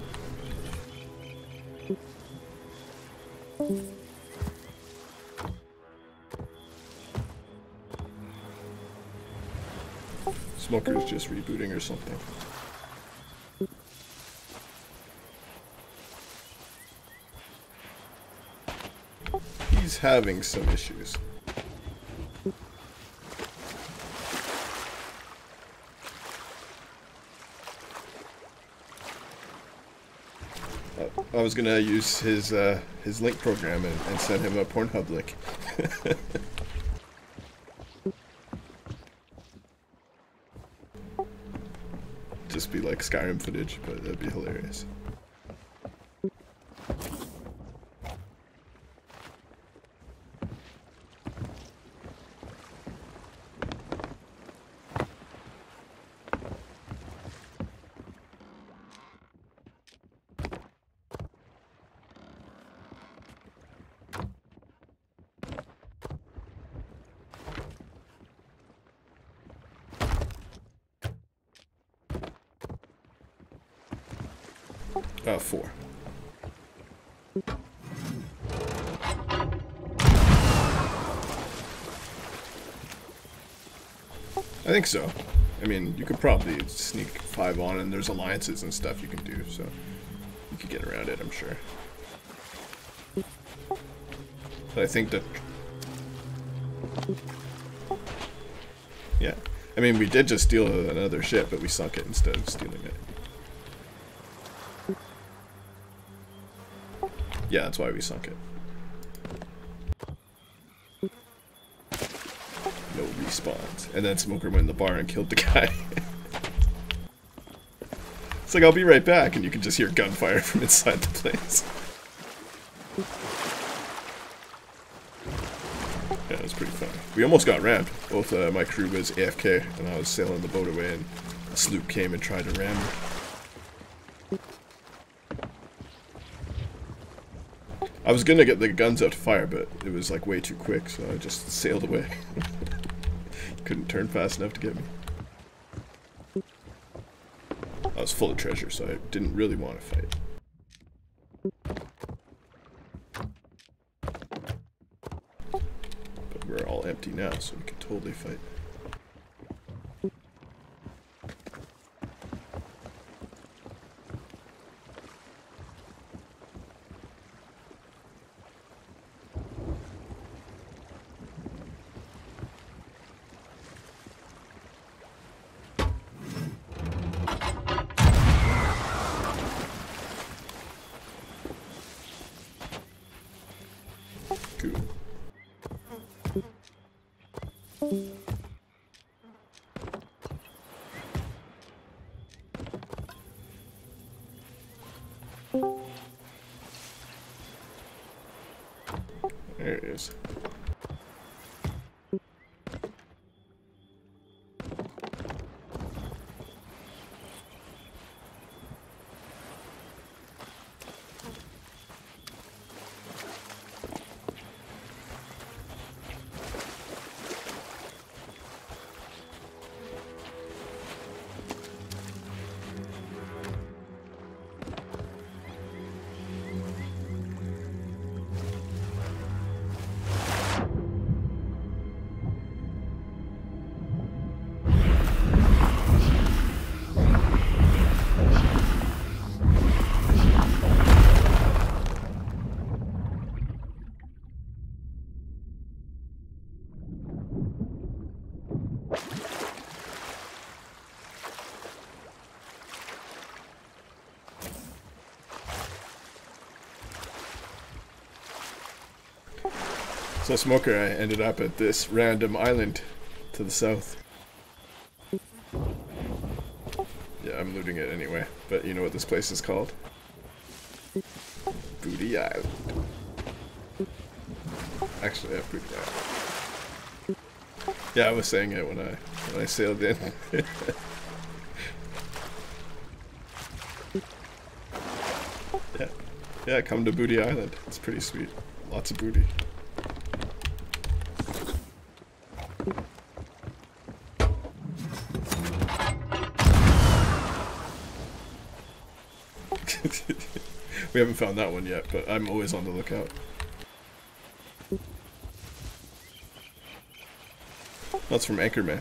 Smoker's just rebooting or something. He's having some issues. I was gonna use his link program and send him a Pornhub link. Just be like Skyrim footage, but that'd be hilarious. Four. I think so. I mean, you could probably sneak 5 on, and there's alliances and stuff you can do, so you could get around it, I'm sure. But I think that... yeah. I mean, we did just steal another ship, but we sunk it instead of stealing it. Yeah, that's why we sunk it. No respawns. And then Smoker went in the bar and killed the guy. It's like, I'll be right back, and you can just hear gunfire from inside the place. Yeah, it was pretty funny. We almost got rammed. Both my crew was AFK, and I was sailing the boat away, and a sloop came and tried to ram me. I was gonna get the guns out to fire, but it was like way too quick, so I just sailed away. Couldn't turn fast enough to get me. I was full of treasure, so I didn't really want to fight. But we're all empty now, so we can totally fight. Cool. There it is. So Smoker, I ended up at this random island to the south. Yeah, I'm looting it anyway, but you know what this place is called? Booty Island. Actually, yeah, Booty Island. Yeah, I was saying it when I sailed in. Yeah, come to Booty Island. It's pretty sweet. Lots of booty. We haven't found that one yet, but I'm always on the lookout. That's from Anchorman.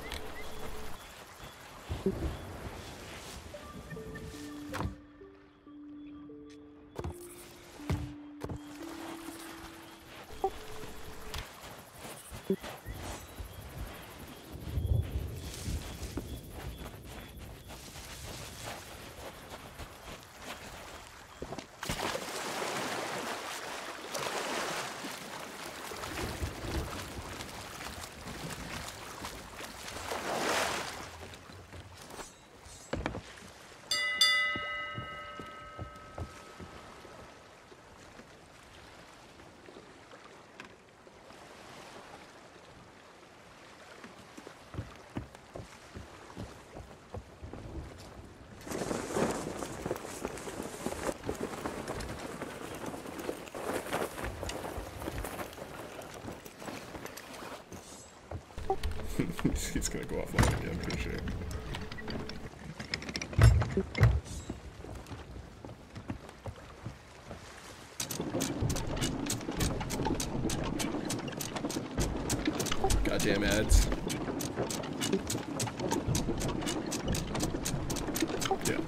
He's gonna go offline again, for sure. Goddamn ads. Yeah.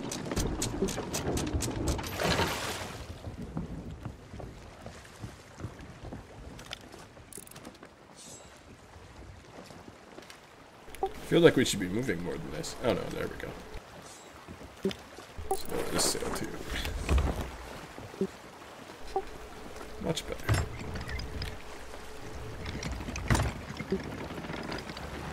I feel like we should be moving more than this. Oh no, there we go. So this sail too. Much better.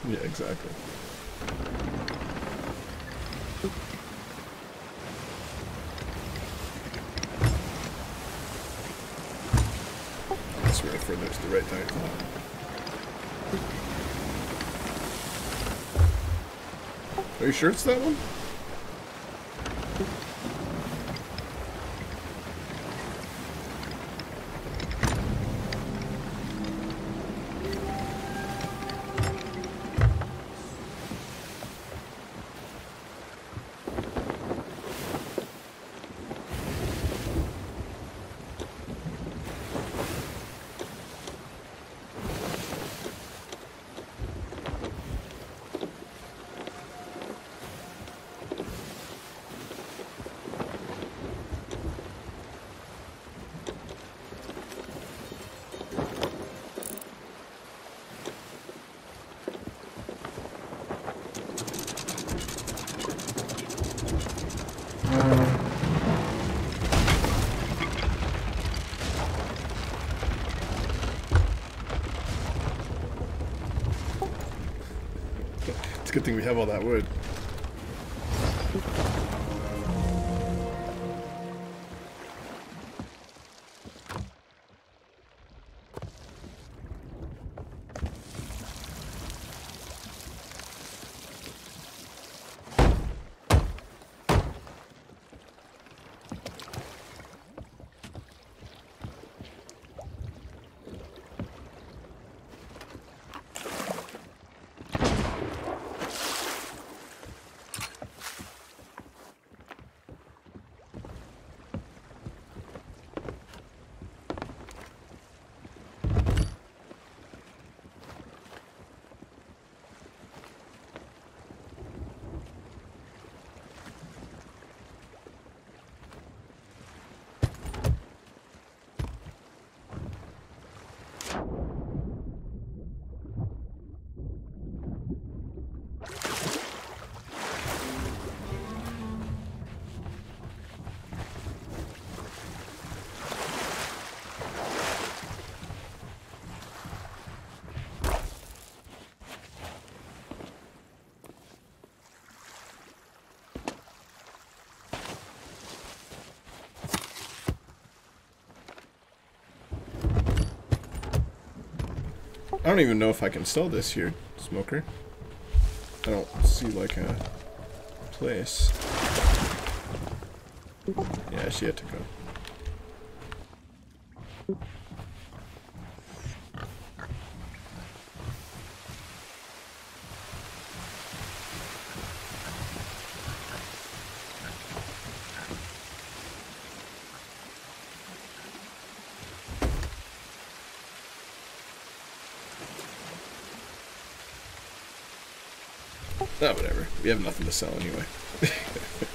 Yeah, exactly. I swear further to the right time. Are you sure it's that one? It's a good thing we have all that wood. I don't even know if I can sell this here, Smoker. I don't see like a place. Yeah, she had to go. Oh, whatever. We have nothing to sell anyway.